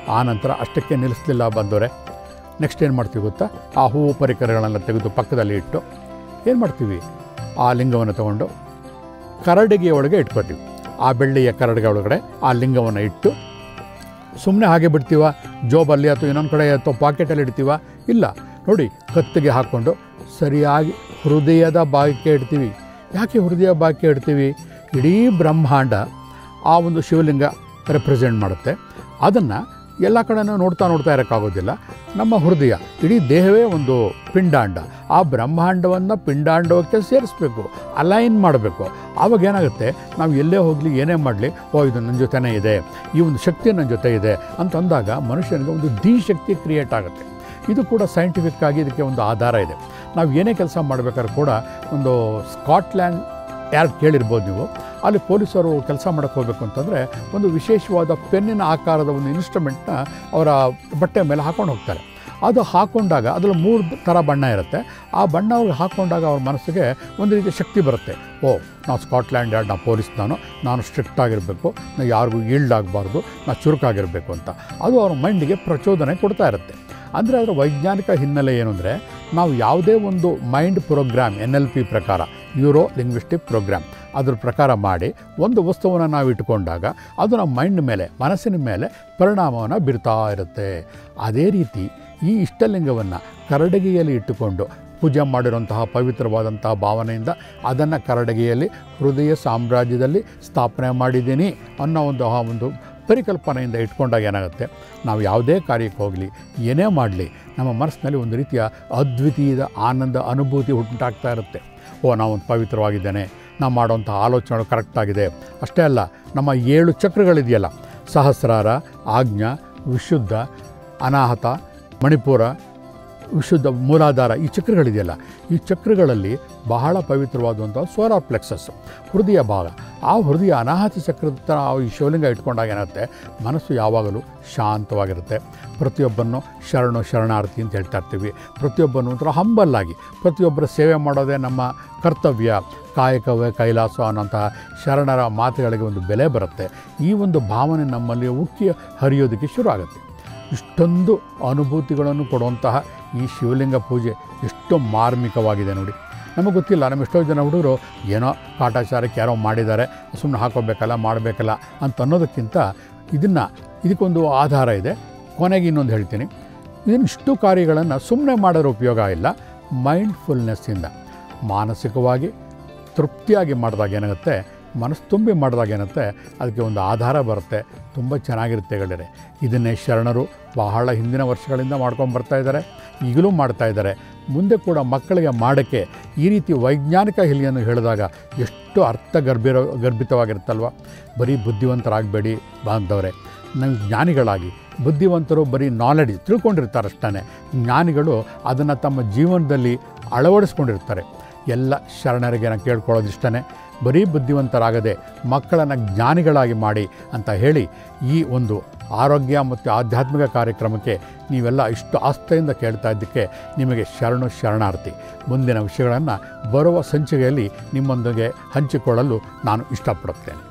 ಆ ನಂತರ ಅಷ್ಟಕ್ಕೆ ನಿಲ್ಲಿಸಲಿಲ್ಲ ಬಂದವರೆ, ನೆಕ್ಸ್ಟ್ ಏನು ಮಾಡ್ತೀವಿ ಗೊತ್ತಾ, ಆ ಹೂವು ಪರಿಕರಗಳನ್ನು ತೆಗೆದು ಪಕ್ಕದಲ್ಲಿ ಇಟ್ಟು ಏನು ಮಾಡ್ತೀವಿ, ಆ ಲಿಂಗವನ್ನು ತಗೊಂಡು ಕರಡಿಗೆ ಒಳಗೆ ಇಟ್ಕೋತೀವಿ. ಆ ಬೆಳ್ಳಿಯ ಕರಡಿಗೆ ಒಳಗಡೆ ಆ ಲಿಂಗವನ್ನು ಇಟ್ಟು ಸುಮ್ಮನೆ ಹಾಗೆ ಬಿಡ್ತೀವ, ಜೋಬಲ್ಲಿ ಅಥವಾ ಇನ್ನೊಂದು ಕಡೆ ಅಥವಾ ಪಾಕೆಟಲ್ಲಿ ಇಡ್ತೀವ? ಇಲ್ಲ ನೋಡಿ, ಕತ್ತಿಗೆ ಹಾಕ್ಕೊಂಡು ಸರಿಯಾಗಿ ಹೃದಯದ ಭಾಗಕ್ಕೆ ಇಡ್ತೀವಿ. ಯಾಕೆ ಹೃದಯ ಭಾಗಕ್ಕೆ ಇಡ್ತೀವಿ? ಇಡೀ ಬ್ರಹ್ಮಾಂಡ ಆ ಒಂದು ಶಿವಲಿಂಗ ರೆಪ್ರೆಸೆಂಟ್ ಮಾಡುತ್ತೆ. ಅದನ್ನು ಎಲ್ಲ ಕಡೆನೂ ನೋಡ್ತಾ ನೋಡ್ತಾ ಇರೋಕ್ಕಾಗೋದಿಲ್ಲ. ನಮ್ಮ ಹೃದಯ, ಇಡೀ ದೇಹವೇ ಒಂದು ಪಿಂಡಾಂಡ. ಆ ಬ್ರಹ್ಮಾಂಡವನ್ನು ಪಿಂಡಾಂಡಕ್ಕೆ ಸೇರಿಸ್ಬೇಕು, ಅಲೈನ್ ಮಾಡಬೇಕು. ಆವಾಗ ಏನಾಗುತ್ತೆ, ನಾವು ಎಲ್ಲೇ ಹೋಗಲಿ ಏನೇ ಮಾಡಲಿ, ಓ ಇದು ನನ್ನ ಜೊತೆನೇ ಇದೆ, ಈ ಒಂದು ಶಕ್ತಿ ನನ್ನ ಜೊತೆ ಇದೆ ಅಂತಂದಾಗ ಮನುಷ್ಯನಿಗೆ ಒಂದು ಧೀ ಶಕ್ತಿ ಕ್ರಿಯೇಟ್ ಆಗುತ್ತೆ. ಇದು ಕೂಡ ಸೈಂಟಿಫಿಕ್ ಆಗಿ ಇದಕ್ಕೆ ಒಂದು ಆಧಾರ ಇದೆ. ನಾವು ಏನೇ ಕೆಲಸ ಮಾಡಬೇಕಾದ್ರೂ ಕೂಡ ಒಂದು ಸ್ಕಾಟ್ಲ್ಯಾಂಡ್ ಯಾರು ಕೇಳಿರ್ಬೋದು ನೀವು, ಅಲ್ಲಿ ಪೊಲೀಸರು ಕೆಲಸ ಮಾಡೋಕ್ಕೆ ಹೋಗಬೇಕು ಅಂತಂದರೆ ಒಂದು ವಿಶೇಷವಾದ ಪೆನ್ನಿನ ಆಕಾರದ ಒಂದು ಇನ್ಸ್ಟ್ರೂಮೆಂಟ್ನ ಅವರ ಬಟ್ಟೆ ಮೇಲೆ ಹಾಕ್ಕೊಂಡು ಹೋಗ್ತಾರೆ. ಅದು ಹಾಕ್ಕೊಂಡಾಗ ಅದರಲ್ಲಿ ಮೂರು ಥರ ಬಣ್ಣ ಇರುತ್ತೆ. ಆ ಬಣ್ಣ ಅವ್ರಿಗೆ ಹಾಕ್ಕೊಂಡಾಗ ಅವ್ರ ಮನಸ್ಸಿಗೆ ಒಂದು ರೀತಿಯ ಶಕ್ತಿ ಬರುತ್ತೆ. ಓ ನಾವು ಸ್ಕಾಟ್ಲ್ಯಾಂಡ್ ಯಾರ್ಡ್, ನಾವು ಪೊಲೀಸ್, ನಾನು ನಾನು ಸ್ಟ್ರಿಕ್ಟ್ ಆಗಿರಬೇಕು, ನಾವು ಯಾರಿಗೂ ಈಲ್ಡ್ ಆಗಬಾರ್ದು, ನಾವು ಚುರುಕಾಗಿರಬೇಕು ಅಂತ ಅದು ಅವ್ರ ಮೈಂಡಿಗೆ ಪ್ರಚೋದನೆ ಕೊಡ್ತಾ ಇರುತ್ತೆ. ಅಂದರೆ ಅದರ ವೈಜ್ಞಾನಿಕ ಹಿನ್ನೆಲೆ ಏನು ಅಂದರೆ, ನಾವು ಯಾವುದೇ ಒಂದು mind programme N L P ಪ್ರಕಾರ, ನ್ಯೂರೋ ಲಿಂಗ್ವಿಸ್ಟಿಕ್ ಪ್ರೋಗ್ರಾಮ್, ಅದ್ರ ಪ್ರಕಾರ ಮಾಡಿ ಒಂದು ವಸ್ತುವನ್ನು ನಾವು ಇಟ್ಕೊಂಡಾಗ ಅದು ನಮ್ಮ ಮೈಂಡ್ ಮೇಲೆ, ಮನಸ್ಸಿನ ಮೇಲೆ ಪರಿಣಾಮವನ್ನು ಬೀರ್ತಾ ಇರುತ್ತೆ. ಅದೇ ರೀತಿ ಈ ಇಷ್ಟಲಿಂಗವನ್ನು ಕರಡಗಿಯಲ್ಲಿ ಇಟ್ಟುಕೊಂಡು ಪೂಜೆ ಮಾಡಿರುವಂತಹ ಪವಿತ್ರವಾದಂತಹ ಭಾವನೆಯಿಂದ ಅದನ್ನು ಕರಡಗಿಯಲ್ಲಿ ಹೃದಯ ಸಾಮ್ರಾಜ್ಯದಲ್ಲಿ ಸ್ಥಾಪನೆ ಮಾಡಿದ್ದೀನಿ ಅನ್ನೋ ಒಂದು ಆ ಒಂದು ಪರಿಕಲ್ಪನೆಯಿಂದ ಇಟ್ಕೊಂಡಾಗ ಏನಾಗುತ್ತೆ, ನಾವು ಯಾವುದೇ ಕಾರ್ಯಕ್ಕೆ ಹೋಗಲಿ ಏನೇ ಮಾಡಲಿ ನಮ್ಮ ಮನಸ್ಸಿನಲ್ಲಿ ಒಂದು ರೀತಿಯ ಅದ್ವಿತೀಯದ ಆನಂದ ಅನುಭೂತಿ ಉಂಟಾಗ್ತಾ ಇರುತ್ತೆ. ಓ ನಾವೊಂದು ಪವಿತ್ರವಾಗಿದ್ದೇನೆ, ನಾವು ಮಾಡೋವಂಥ ಆಲೋಚನೆಗಳು ಕರೆಕ್ಟಾಗಿದೆ. ಅಷ್ಟೇ ಅಲ್ಲ, ನಮ್ಮ ಏಳು ಚಕ್ರಗಳಿದೆಯಲ್ಲ, ಸಹಸ್ರಾರ, ಆಜ್ಞಾ, ವಿಶುದ್ಧ, ಅನಾಹತ, ಮಣಿಪುರ, ವಿಶುದ್ಧ, ಮೂಲಾಧಾರ, ಈ ಚಕ್ರಗಳಿದೆಯಲ್ಲ, ಈ ಚಕ್ರಗಳಲ್ಲಿ ಬಹಳ ಪವಿತ್ರವಾದಂಥ ಸೋಲಾರ್ ಪ್ಲೆಕ್ಸಸ್ ಹೃದಯ ಭಾಗ. ಆ ಹೃದಯ ಅನಾಹತ ಚಕ್ರದ ಥರ ಈ ಶಿವಲಿಂಗ ಇಟ್ಕೊಂಡಾಗ ಏನಾಗುತ್ತೆ, ಮನಸ್ಸು ಯಾವಾಗಲೂ ಶಾಂತವಾಗಿರುತ್ತೆ. ಪ್ರತಿಯೊಬ್ಬರನ್ನು ಶರಣು ಶರಣಾರ್ಥಿ ಅಂತ ಹೇಳ್ತಾ ಇರ್ತೀವಿ. ಪ್ರತಿಯೊಬ್ಬನು ಒಂಥರ ಹಂಬಲ್ಲಾಗಿ ಪ್ರತಿಯೊಬ್ಬರ ಸೇವೆ ಮಾಡೋದೇ ನಮ್ಮ ಕರ್ತವ್ಯ, ಕಾಯಕವೇ ಕೈಲಾಸ ಅನ್ನೋಂತಹ ಶರಣರ ಮಾತುಗಳಿಗೆ ಒಂದು ಬೆಲೆ ಬರುತ್ತೆ. ಈ ಒಂದು ಭಾವನೆ ನಮ್ಮಲ್ಲಿ ಉಕ್ಕಿ ಹರಿಯೋದಕ್ಕೆ ಶುರು ಆಗುತ್ತೆ. ಇಷ್ಟೊಂದು ಅನುಭೂತಿಗಳನ್ನು ಕೊಡುವಂತಹ ಈ ಶಿವಲಿಂಗ ಪೂಜೆ ಎಷ್ಟು ಮಾರ್ಮಿಕವಾಗಿದೆ ನೋಡಿ. ನಮಗೆ ಗೊತ್ತಿಲ್ಲ, ನಮ್ಮ ಎಷ್ಟೋ ಜನ ಹುಡುಗರು ಏನೋ ಕಾಟಾಚಾರಕ್ಕೆ ಯಾರೋ ಮಾಡಿದ್ದಾರೆ, ಸುಮ್ಮನೆ ಹಾಕೋಬೇಕಲ್ಲ ಮಾಡಬೇಕಲ್ಲ ಅಂತ ಅನ್ನೋದಕ್ಕಿಂತ ಇದನ್ನು ಇದಕ್ಕೊಂದು ಆಧಾರ ಇದೆ. ಕೊನೆಗೆ ಇನ್ನೊಂದು ಹೇಳ್ತೀನಿ, ಇದನ್ನು ಇಷ್ಟು ಕಾರ್ಯಗಳನ್ನು ಸುಮ್ಮನೆ ಮಾಡೋದ್ರ ಉಪಯೋಗ ಇಲ್ಲ. ಮೈಂಡ್ಫುಲ್ನೆಸ್ಸಿಂದ ಮಾನಸಿಕವಾಗಿ ತೃಪ್ತಿಯಾಗಿ ಮಾಡಿದಾಗ ಏನಾಗುತ್ತೆ, ಮನಸ್ಸು ತುಂಬಿ ಮಾಡಿದಾಗ ಏನಾಗುತ್ತೆ, ಅದಕ್ಕೆ ಒಂದು ಆಧಾರ ಬರುತ್ತೆ. ತುಂಬ ಚೆನ್ನಾಗಿರುತ್ತೆ ಗೆಳೆಯರೆ. ಇದನ್ನೇ ಶರಣರು ಬಹಳ ಹಿಂದಿನ ವರ್ಷಗಳಿಂದ ಮಾಡ್ಕೊಂಡು ಬರ್ತಾಯಿದ್ದಾರೆ, ಈಗಲೂ ಮಾಡ್ತಾಯಿದ್ದಾರೆ. ಮುಂದೆ ಕೂಡ ಮಕ್ಕಳಿಗೆ ಮಾಡೋಕ್ಕೆ ಈ ರೀತಿ ವೈಜ್ಞಾನಿಕ ಹಿಲಿಯನ್ನು ಹೇಳಿದಾಗ ಎಷ್ಟು ಅರ್ಥ ಗರ್ಭಿರೋ ಗರ್ಭಿತವಾಗಿರುತ್ತಲ್ವ. ಬರೀ ಬುದ್ಧಿವಂತರಾಗಬೇಡಿ ಬಾಂಧವರೇ, ನಾವು ಜ್ಞಾನಿಗಳಾಗಿ, ಬುದ್ಧಿವಂತರು ಬರೀ ನಾಲೆಡ್ಜ್ ತಿಳ್ಕೊಂಡಿರ್ತಾರಷ್ಟೇ, ಜ್ಞಾನಿಗಳು ಅದನ್ನು ತಮ್ಮ ಜೀವನದಲ್ಲಿ ಅಳವಡಿಸ್ಕೊಂಡಿರ್ತಾರೆ. ಎಲ್ಲ ಶರಣರಿಗೆ ನಾನು ಕೇಳ್ಕೊಳ್ಳೋದಿಷ್ಟೇ, ಬರೀ ಬುದ್ಧಿವಂತರಾಗದೆ ಮಕ್ಕಳನ್ನು ಜ್ಞಾನಿಗಳಾಗಿ ಮಾಡಿ ಅಂತ ಹೇಳಿ ಈ ಒಂದು ಆರೋಗ್ಯ ಮತ್ತು ಆಧ್ಯಾತ್ಮಿಕ ಕಾರ್ಯಕ್ರಮಕ್ಕೆ ನೀವೆಲ್ಲ ಇಷ್ಟು ಆಸ್ಥೆಯಿಂದ ಕೇಳ್ತಾ ಇದ್ದಕ್ಕೆ ನಿಮಗೆ ಶರಣು ಶರಣಾರ್ಥಿ. ಮುಂದಿನ ವಿಷಯಗಳನ್ನು ಬರುವ ಸಂಚಿಕೆಯಲ್ಲಿ ನಿಮ್ಮೊಂದಿಗೆ ಹಂಚಿಕೊಳ್ಳಲು ನಾನು ಇಷ್ಟಪಡುತ್ತೇನೆ.